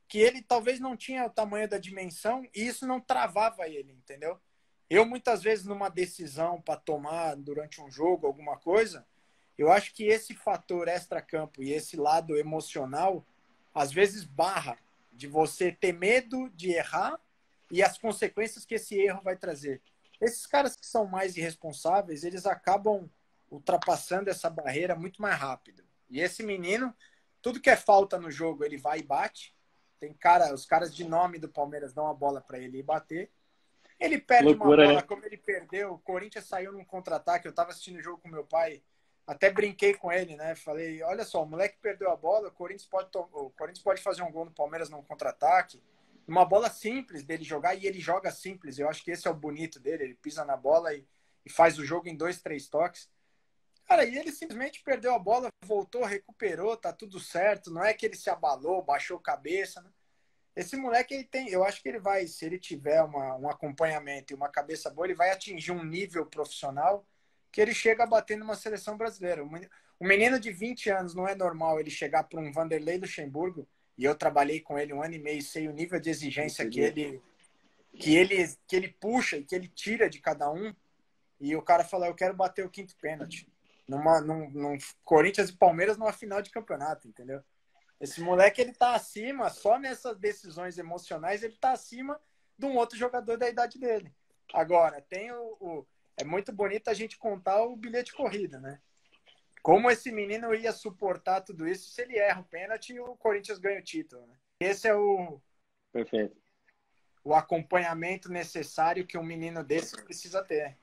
que ele talvez não tinha o tamanho da dimensão e isso não travava ele, entendeu? Eu, muitas vezes, numa decisão para tomar durante um jogo, alguma coisa, eu acho que esse fator extra-campo e esse lado emocional, às vezes, barra de você ter medo de errar e as consequências que esse erro vai trazer. Esses caras que são mais irresponsáveis, eles acabam ultrapassando essa barreira muito mais rápido. E esse menino, tudo que é falta no jogo, ele vai e bate. Tem cara, os caras de nome do Palmeiras dão a bola para ele ir bater. Ele perde Loucura, uma bola, né? como ele perdeu. O Corinthians saiu num contra-ataque. Eu estava assistindo o jogo com meu pai. Até brinquei com ele, né? Falei, olha só, o moleque perdeu a bola. O Corinthians pode, o Corinthians pode fazer um gol no Palmeiras num contra-ataque. Uma bola simples dele jogar. E ele joga simples. Eu acho que esse é o bonito dele. Ele pisa na bola e, e faz o jogo em dois, três toques. Cara, e ele simplesmente perdeu a bola, voltou, recuperou, tá tudo certo. Não é que ele se abalou, baixou cabeça, né? Esse moleque, ele tem, eu acho que ele vai, se ele tiver uma, um acompanhamento e uma cabeça boa, ele vai atingir um nível profissional que ele chega a bater numa seleção brasileira. Um menino de vinte anos, não é normal ele chegar para um Vanderlei Luxemburgo, e eu trabalhei com ele um ano e meio, sei o nível de exigência que ele, que ele, que ele puxa e que ele tira de cada um, e o cara fala, eu quero bater o quinto pênalti. Numa, num, num Corinthians e Palmeiras numa final de campeonato, entendeu? Esse moleque, ele tá acima, só nessas decisões emocionais, ele tá acima de um outro jogador da idade dele. Agora, tem o, o é muito bonito a gente contar o bilhete de corrida, né? Como esse menino ia suportar tudo isso se ele erra o pênalti e o Corinthians ganha o título, né? Esse é o, Perfeito. o acompanhamento necessário que um menino desse precisa ter.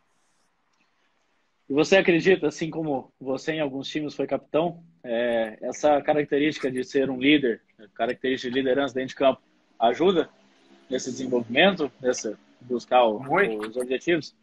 E você acredita, assim como você em alguns times foi capitão, é, essa característica de ser um líder, característica de liderança dentro de campo, ajuda nesse desenvolvimento, nessa buscar o, Muito. os objetivos?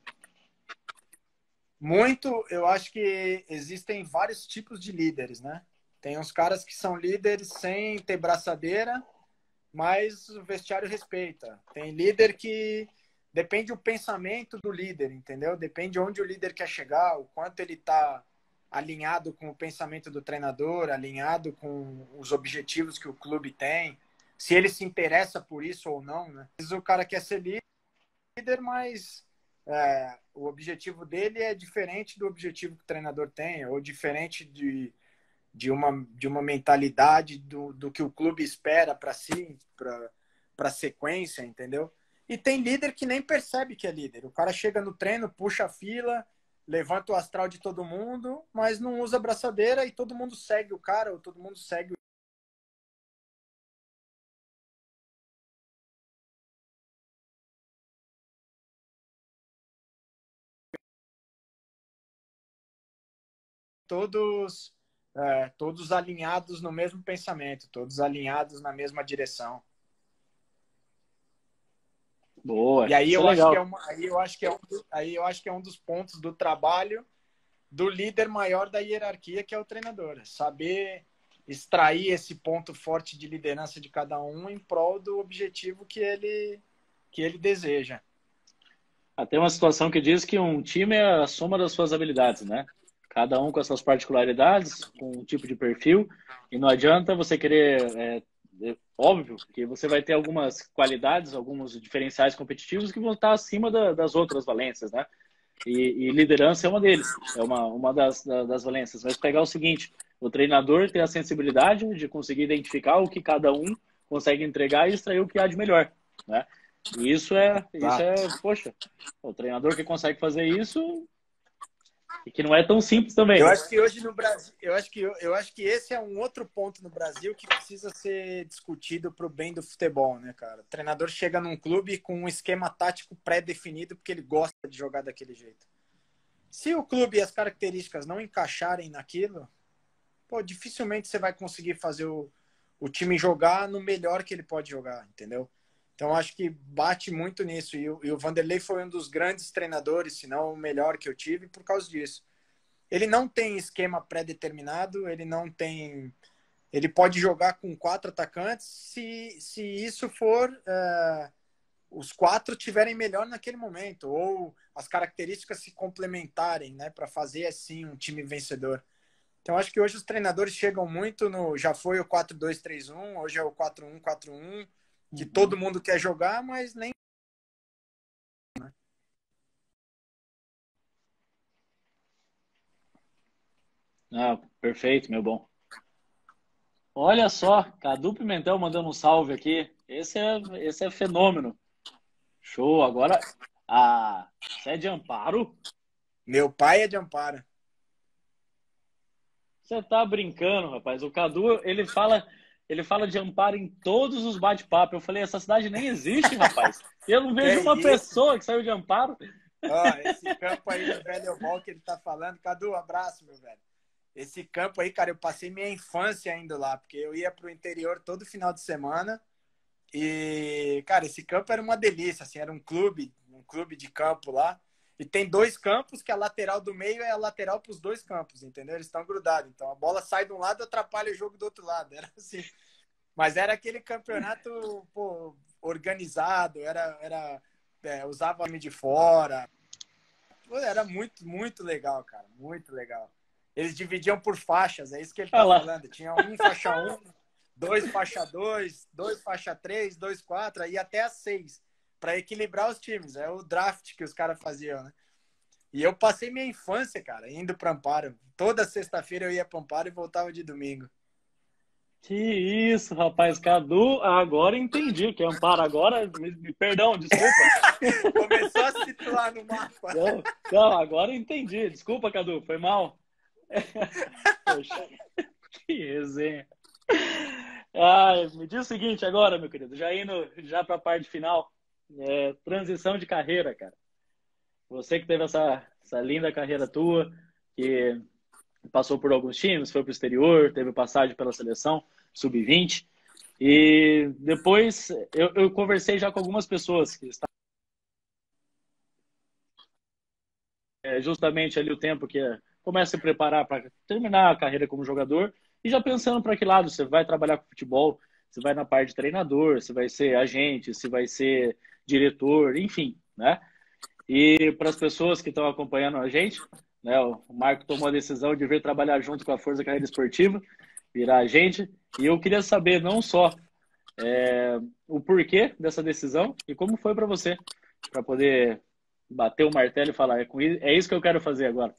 Muito, eu acho que existem vários tipos de líderes, né? Tem uns caras que são líderes sem ter braçadeira, mas o vestiário respeita. Tem líder que depende do pensamento do líder, entendeu? Depende onde o líder quer chegar, o quanto ele está alinhado com o pensamento do treinador, alinhado com os objetivos que o clube tem, se ele se interessa por isso ou não, né? Às vezes o cara quer ser líder, mas é, o objetivo dele é diferente do objetivo que o treinador tem, ou diferente de, de, uma, de uma mentalidade do, do que o clube espera para si, para a sequência, entendeu? E tem líder que nem percebe que é líder. O cara chega no treino, puxa a fila, levanta o astral de todo mundo, mas não usa braçadeira e todo mundo segue o cara, ou todo mundo segue o todos, é, todos alinhados no mesmo pensamento, todos alinhados na mesma direção. Boa, E aí isso é eu acho que é legal. uma, aí eu acho que é um, aí eu acho que é um dos pontos do trabalho do líder maior da hierarquia, que é o treinador. Saber extrair esse ponto forte de liderança de cada um em prol do objetivo que ele, que ele deseja. Ah, tem uma situação que diz que um time é a soma das suas habilidades, né? Cada um com as suas particularidades, com um tipo de perfil, e não adianta você querer. É, é óbvio que você vai ter algumas qualidades, alguns diferenciais competitivos que vão estar acima da, das outras valências, né? E, e liderança é uma deles, é uma, uma das, das valências. Mas pegar o seguinte: o treinador tem a sensibilidade de conseguir identificar o que cada um consegue entregar e extrair o que há de melhor, né? E isso é, isso é, Exato. poxa, o treinador que consegue fazer isso e que não é tão simples também, Eu né? acho que hoje no Brasil, eu acho que, eu acho que esse é um outro ponto no Brasil que precisa ser discutido para o bem do futebol, né, cara? O treinador chega num clube com um esquema tático pré-definido porque ele gosta de jogar daquele jeito. Se o clube e as características não encaixarem naquilo, pô, dificilmente você vai conseguir fazer o, o time jogar no melhor que ele pode jogar, entendeu? Então, acho que bate muito nisso. E o, e o Vanderlei foi um dos grandes treinadores, se não o melhor que eu tive, por causa disso. Ele não tem esquema pré-determinado, ele não tem. Ele pode jogar com quatro atacantes se, se isso for. Uh, os quatro tiverem melhor naquele momento, ou as características se complementarem, né, para fazer assim um time vencedor. Então, acho que hoje os treinadores chegam muito no... Já foi o quatro dois três um, hoje é o quatro um quatro um, que Uhum. todo mundo quer jogar, mas nem... Ah, perfeito, meu bom. Olha só, Cadu Pimentel mandando um salve aqui. Esse é, esse é fenômeno. Show. Agora, ah, você é de Amparo? Meu pai é de Amparo. Você tá brincando, rapaz. O Cadu, ele fala, ele fala de Amparo em todos os bate-papos. Eu falei, essa cidade nem existe, rapaz. Eu não Que vejo uma isso? pessoa que saiu de Amparo. Ó, esse campo aí do Velho Ball que ele tá falando. Cadu, um abraço, meu velho. Esse campo aí, cara, eu passei minha infância indo lá, porque eu ia pro interior todo final de semana. E, cara, esse campo era uma delícia, assim, era um clube, um clube de campo lá. E tem dois campos, que a lateral do meio é a lateral para os dois campos, entendeu? Eles estão grudados. Então a bola sai de um lado e atrapalha o jogo do outro lado. Era assim. Mas era aquele campeonato, pô, organizado, era, era é, usava time de fora. Pô, era muito, muito legal, cara. Muito legal. Eles dividiam por faixas, é isso que ele Olha tá lá. falando. Tinha um faixa um, dois faixa dois, dois faixa três, dois quatro, aí até a seis, para equilibrar os times. É o draft que os caras faziam, né? E eu passei minha infância, cara, indo para Amparo. Toda sexta-feira eu ia para Amparo e voltava de domingo. Que isso, rapaz. Cadu, agora entendi que é Amparo. Agora, me, me- perdão, desculpa. Começou a situar no mapa. Não, não, agora entendi. Desculpa, Cadu, foi mal. Poxa, que resenha. Ai, me diz o seguinte agora, meu querido, já indo já para a parte final, é, transição de carreira, cara. Você que teve essa, essa linda carreira tua, que passou por alguns times, foi para o exterior, teve passagem pela seleção sub vinte, e depois eu, eu conversei já com algumas pessoas que estavam é, justamente ali o tempo que é, começa a se preparar para terminar a carreira como jogador e já pensando para que lado você vai trabalhar com futebol, você vai na parte de treinador, você vai ser agente, você vai ser diretor, enfim, né? E para as pessoas que estão acompanhando a gente, né, o Marco tomou a decisão de vir trabalhar junto com a Força Carreira Esportiva, virar agente, e eu queria saber não só é, o porquê dessa decisão e como foi para você, para poder bater o martelo e falar, é, com isso, é isso que eu quero fazer agora.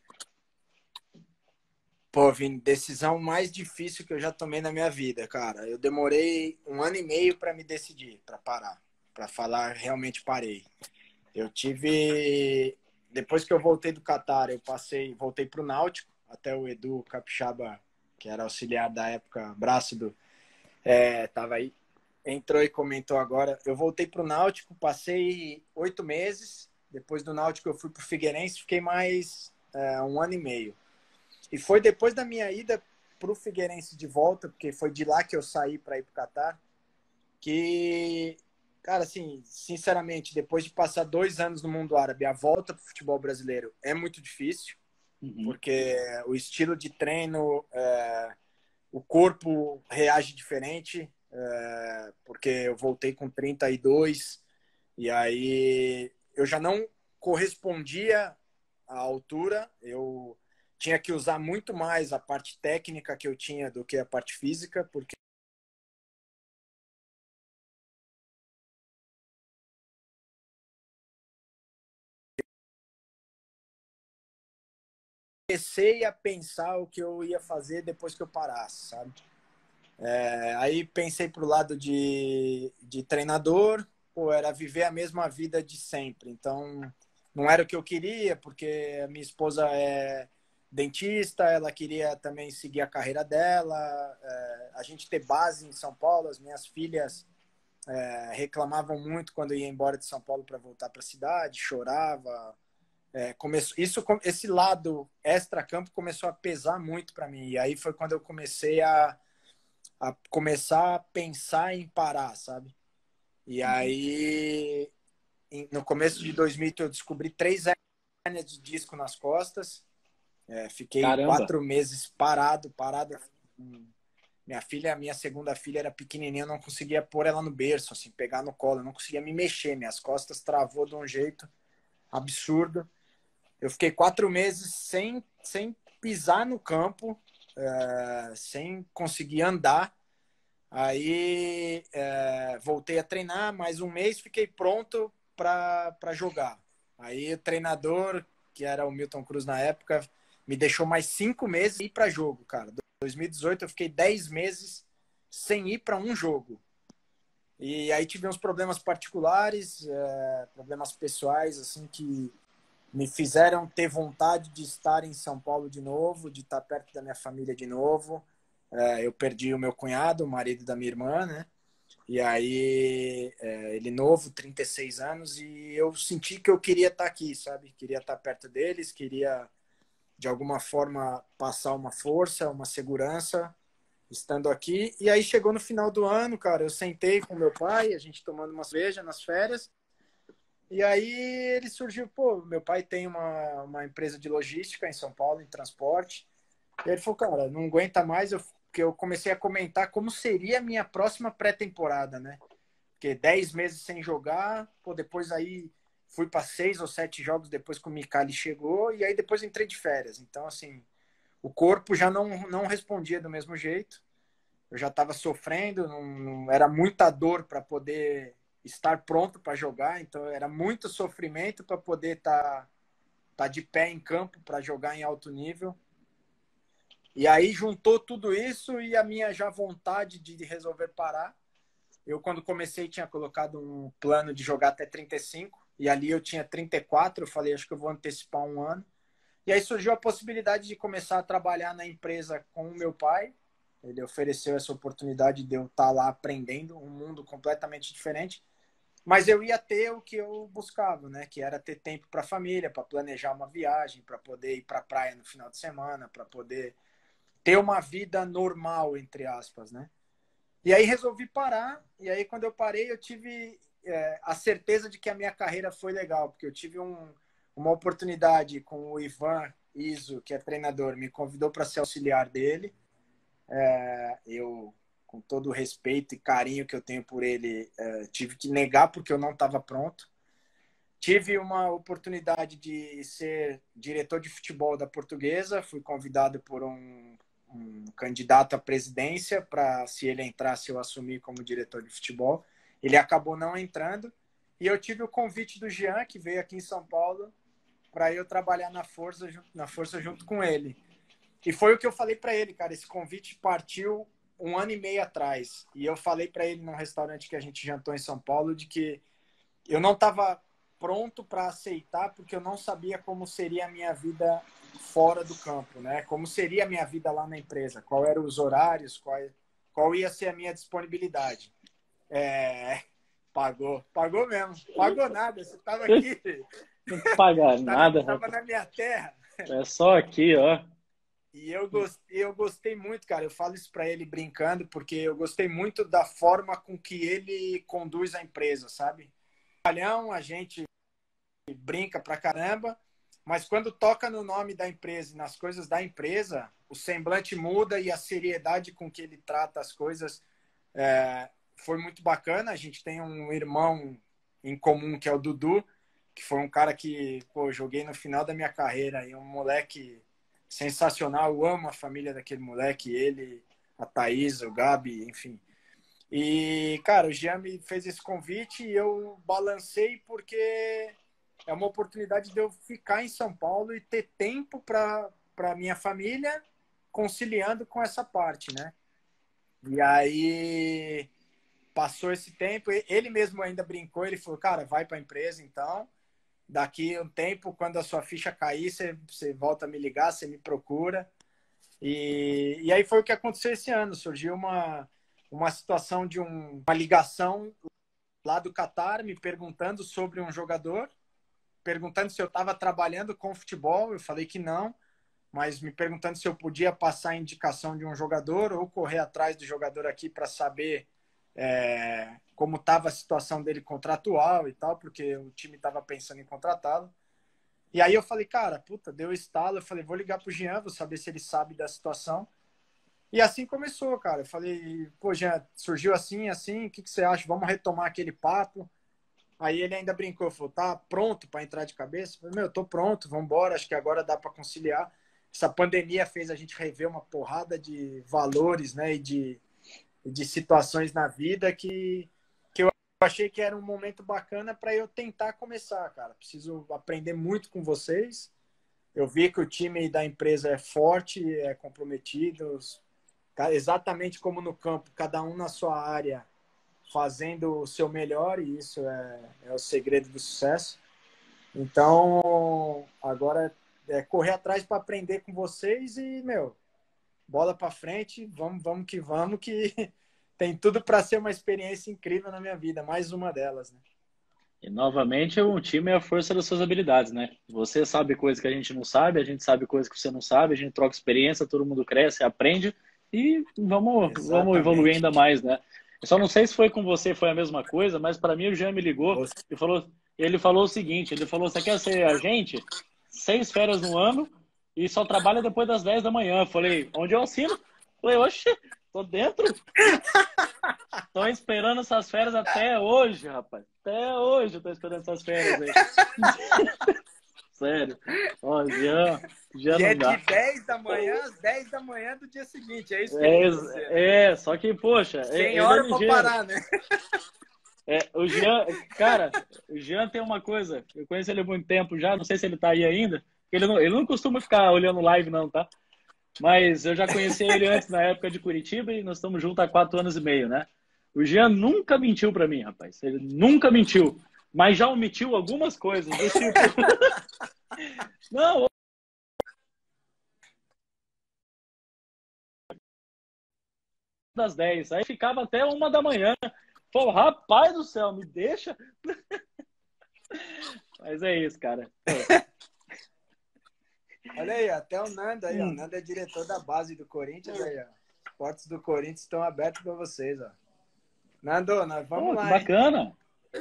Pô, Vini, decisão mais difícil que eu já tomei na minha vida, cara. Eu demorei um ano e meio para me decidir, para parar, para falar realmente parei. Eu tive, depois que eu voltei do Catar, eu passei, voltei para o Náutico, até o Edu Capixaba, que era auxiliar da época, braço do, é, tava aí, entrou e comentou agora. Eu voltei para o Náutico, passei oito meses. Depois do Náutico eu fui para o Figueirense, fiquei mais é, um ano e meio. E foi depois da minha ida para o Figueirense de volta, porque foi de lá que eu saí para ir para o Catar, que, cara, assim, sinceramente, depois de passar dois anos no mundo árabe, a volta para o futebol brasileiro é muito difícil, Uhum. porque o estilo de treino, é, o corpo reage diferente, é, porque eu voltei com trinta e dois e aí eu já não correspondia à altura, eu tinha que usar muito mais a parte técnica que eu tinha do que a parte física, porque comecei a pensar o que eu ia fazer depois que eu parasse, sabe? É, aí pensei pro lado de, de treinador, pô, era viver a mesma vida de sempre. Então, não era o que eu queria, porque a minha esposa é dentista, ela queria também seguir a carreira dela, é, a gente ter base em São Paulo, as minhas filhas é, reclamavam muito quando eu ia embora de São Paulo para voltar para a cidade, chorava. É, começou, isso, esse lado extra-campo começou a pesar muito para mim. E aí foi quando eu comecei a, a começar a pensar em parar, sabe? E Uhum. aí, no começo de dois mil e oito, eu descobri três hérnias de disco nas costas. É, fiquei Caramba. quatro meses parado, parado. Minha filha, minha segunda filha era pequenininha, eu não conseguia pôr ela no berço, assim, pegar no colo, eu não conseguia me mexer, minhas costas travou de um jeito absurdo. Eu fiquei quatro meses sem, sem pisar no campo, uh, sem conseguir andar. Aí é, voltei a treinar, mais um mês fiquei pronto para jogar. Aí o treinador, que era o Milton Cruz na época, me deixou mais cinco meses ir para jogo, cara. Em dois mil e dezoito eu fiquei dez meses sem ir para um jogo. E aí tive uns problemas particulares, é, problemas pessoais, assim, que me fizeram ter vontade de estar em São Paulo de novo, de estar perto da minha família de novo. É, eu perdi o meu cunhado, o marido da minha irmã, né? E aí, é, ele novo, trinta e seis anos, e eu senti que eu queria estar aqui, sabe? Queria estar perto deles, queria, de alguma forma, passar uma força, uma segurança, estando aqui. E aí chegou no final do ano, cara, eu sentei com meu pai, a gente tomando uma cerveja nas férias, e aí ele surgiu, pô, meu pai tem uma, uma empresa de logística em São Paulo, em transporte, e ele falou, cara, não aguenta mais, eu, porque eu comecei a comentar como seria a minha próxima pré-temporada, né? Porque dez meses sem jogar, pô, depois aí fui para seis ou sete jogos depois que o Micali chegou, e aí depois entrei de férias. Então, assim, o corpo já não, não respondia do mesmo jeito. Eu já estava sofrendo, não, não, era muita dor para poder estar pronto para jogar, então era muito sofrimento para poder estar tá, tá de pé em campo para jogar em alto nível. E aí juntou tudo isso e a minha já vontade de resolver parar. Eu, quando comecei, tinha colocado um plano de jogar até trinta e cinco, e ali eu tinha trinta e quatro, eu falei, acho que eu vou antecipar um ano. E aí surgiu a possibilidade de começar a trabalhar na empresa com o meu pai. Ele ofereceu essa oportunidade de eu estar lá aprendendo um mundo completamente diferente. Mas eu ia ter o que eu buscava, né? Que era ter tempo para a família, para planejar uma viagem, para poder ir para a praia no final de semana, para poder ter uma vida normal, entre aspas, né? E aí resolvi parar, e aí quando eu parei eu tive é, a certeza de que a minha carreira foi legal, porque eu tive um, uma oportunidade com o Ivan Iso, que é treinador, me convidou para ser auxiliar dele. É, eu, com todo o respeito e carinho que eu tenho por ele, é, tive que negar porque eu não estava pronto. Tive uma oportunidade de ser diretor de futebol da Portuguesa, fui convidado por um um candidato à presidência para, se ele entrasse, eu assumir como diretor de futebol. Ele acabou não entrando e eu tive o convite do Jean, que veio aqui em São Paulo, para eu trabalhar na Força, na Força junto com ele. E foi o que eu falei para ele, cara, esse convite partiu um ano e meio atrás. E eu falei para ele num restaurante que a gente jantou em São Paulo de que eu não estava pronto para aceitar porque eu não sabia como seria a minha vida fora do campo, né? Como seria a minha vida lá na empresa, qual eram os horários, qual, qual ia ser a minha disponibilidade. É, pagou, pagou mesmo, pagou nada, você estava aqui. Não pagar nada, Estava na minha terra. É só aqui, ó. E eu gostei, eu gostei muito, cara, eu falo isso para ele brincando, porque eu gostei muito da forma com que ele conduz a empresa, sabe? A gente brinca pra caramba, mas quando toca no nome da empresa e nas coisas da empresa, o semblante muda e a seriedade com que ele trata as coisas é, foi muito bacana. A gente tem um irmão em comum que é o Dudu, que foi um cara que, pô, joguei no final da minha carreira e um moleque sensacional. Eu amo a família daquele moleque, ele, a Thaís, o Gabi, enfim. E, cara, o Jean me fez esse convite e eu balancei porque é uma oportunidade de eu ficar em São Paulo e ter tempo para para minha família, conciliando com essa parte, né? E aí passou esse tempo, ele mesmo ainda brincou, ele falou, cara, vai para a empresa então, daqui um tempo, quando a sua ficha cair, você, você volta a me ligar, você me procura. E, e aí foi o que aconteceu esse ano, surgiu uma, uma situação de um, uma ligação lá do Catar, me perguntando sobre um jogador, perguntando se eu estava trabalhando com futebol, eu falei que não, mas me perguntando se eu podia passar a indicação de um jogador ou correr atrás do jogador aqui para saber é, como estava a situação dele contratual e tal, porque o time estava pensando em contratá-lo. E aí eu falei, cara, puta, deu estalo, eu falei, vou ligar pro Jean, vou saber se ele sabe da situação. E assim começou, cara. Eu falei, pô, Jean, surgiu assim, assim, o que, que você acha? Vamos retomar aquele papo. Aí ele ainda brincou, falou, tá pronto para entrar de cabeça? Eu falei, meu, eu tô pronto, vamos embora, acho que agora dá para conciliar. essa pandemia fez a gente rever uma porrada de valores, né? E de, de situações na vida que, que eu achei que era um momento bacana para eu tentar começar, cara. Preciso aprender muito com vocês. Eu vi que o time da empresa é forte, é comprometido, exatamente como no campo, cada um na sua área, fazendo o seu melhor, e isso é, é o segredo do sucesso. Então, agora é correr atrás para aprender com vocês e, meu, bola para frente, vamos, vamos que vamos, que tem tudo para ser uma experiência incrível na minha vida, mais uma delas, né? E, novamente, o time é a força das suas habilidades, né? Você sabe coisas que a gente não sabe, a gente sabe coisas que você não sabe, a gente troca experiência, todo mundo cresce, aprende e vamos, vamos evoluir ainda mais, né? Eu só não sei se foi com você, foi a mesma coisa, mas para mim o Jean me ligou e falou, ele falou o seguinte, ele falou, você quer ser agente? Seis férias no ano e só trabalha depois das dez da manhã. Eu falei, onde eu assino? Eu falei, oxe, tô dentro. Tô esperando essas férias até hoje, rapaz. Até hoje eu tô esperando essas férias aí. Sério. Ó, Jean, já e não é dá. de dez da manhã às dez da manhã do dia seguinte, é isso que é, eu vou dizer. É, só que, poxa... Sem é, hora é pra parar, né? É, o Jean, cara, o Jean tem uma coisa, eu conheço ele há muito tempo já, não sei se ele tá aí ainda, ele não, ele não costuma ficar olhando live não, tá? Mas eu já conheci ele antes, na época de Curitiba, e nós estamos juntos há quatro anos e meio, né? O Jean nunca mentiu pra mim, rapaz. Ele nunca mentiu. Mas já omitiu algumas coisas, do tipo... Não, das dez. Aí ficava até uma da manhã. Pô, rapaz do céu, me deixa. Mas é isso, cara. Olha aí, até o Nando aí, ó. O Nando é diretor da base do Corinthians aí, ó. As portas do Corinthians estão abertas para vocês, ó. Nando, nós vamos Pô, lá, que bacana.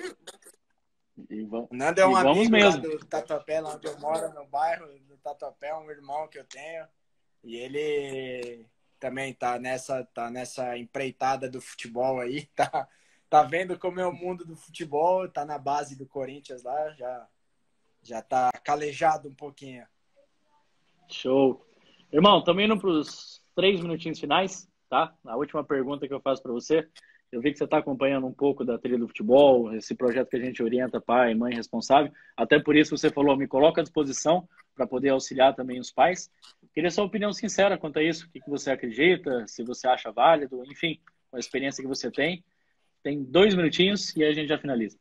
E vamos, o Nando é um amigo mesmo. lá do Tatuapé, lá onde eu moro, no bairro do Tatuapé, um irmão que eu tenho. E ele também tá nessa, tá nessa empreitada do futebol aí, tá, tá vendo como é o mundo do futebol, tá na base do Corinthians lá, já, já tá calejado um pouquinho. Show. Irmão, estamos indo para os três minutinhos finais, tá? A última pergunta que eu faço para você. Eu vi que você está acompanhando um pouco da trilha do futebol, esse projeto que a gente orienta pai, mãe responsável. Até por isso você falou, me coloca à disposição para poder auxiliar também os pais. Queria sua opinião sincera quanto a isso. O que você acredita, se você acha válido, enfim, com a experiência que você tem. Tem dois minutinhos e aí a gente já finaliza.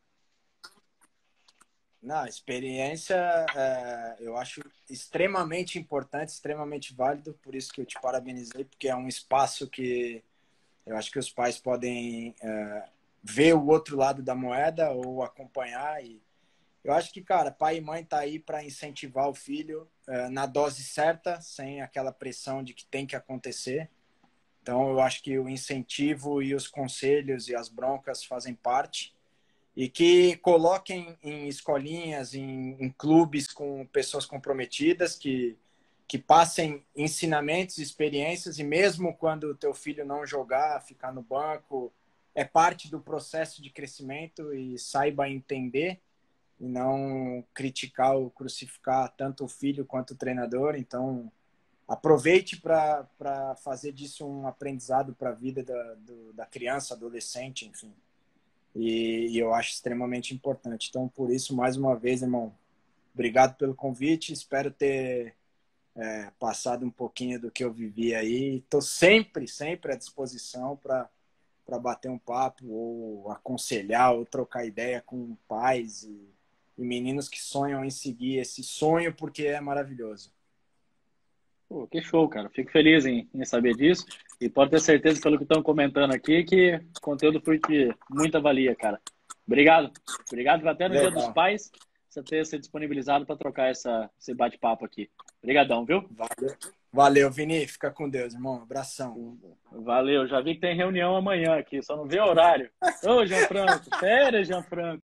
Não, experiência é, eu acho extremamente importante, extremamente válido, por isso que eu te parabenizei, porque é um espaço que eu acho que os pais podem é, ver o outro lado da moeda ou acompanhar. E eu acho que, cara, pai e mãe tá aí para incentivar o filho é, na dose certa, sem aquela pressão de que tem que acontecer. Então, eu acho que o incentivo e os conselhos e as broncas fazem parte. E que coloquem em escolinhas, em, em clubes com pessoas comprometidas, que, que passem ensinamentos, experiências, e mesmo quando o teu filho não jogar, ficar no banco, é parte do processo de crescimento, e saiba entender e não criticar ou crucificar tanto o filho quanto o treinador. Então, aproveite para fazer disso um aprendizado para a vida da, do, da criança, adolescente, enfim. E, e eu acho extremamente importante. Então, por isso, mais uma vez, irmão, obrigado pelo convite. Espero ter é, passado um pouquinho do que eu vivi aí. Estou sempre, sempre à disposição para para bater um papo, ou aconselhar, ou trocar ideia com pais e, e meninos que sonham em seguir esse sonho, porque é maravilhoso. Pô, que show, cara. Fico feliz em, em saber disso. E pode ter certeza, pelo que estão comentando aqui, que o conteúdo foi de muita valia, cara. Obrigado. Obrigado até no Legal. Dia dos Pais você ter se disponibilizado para trocar essa, esse bate-papo aqui. Obrigadão, viu? Valeu. Valeu, Vini. Fica com Deus, irmão. Abração. Valeu. Já vi que tem reunião amanhã aqui, só não vê o horário. Ô, Jean Franco. Férias, Jean Franco.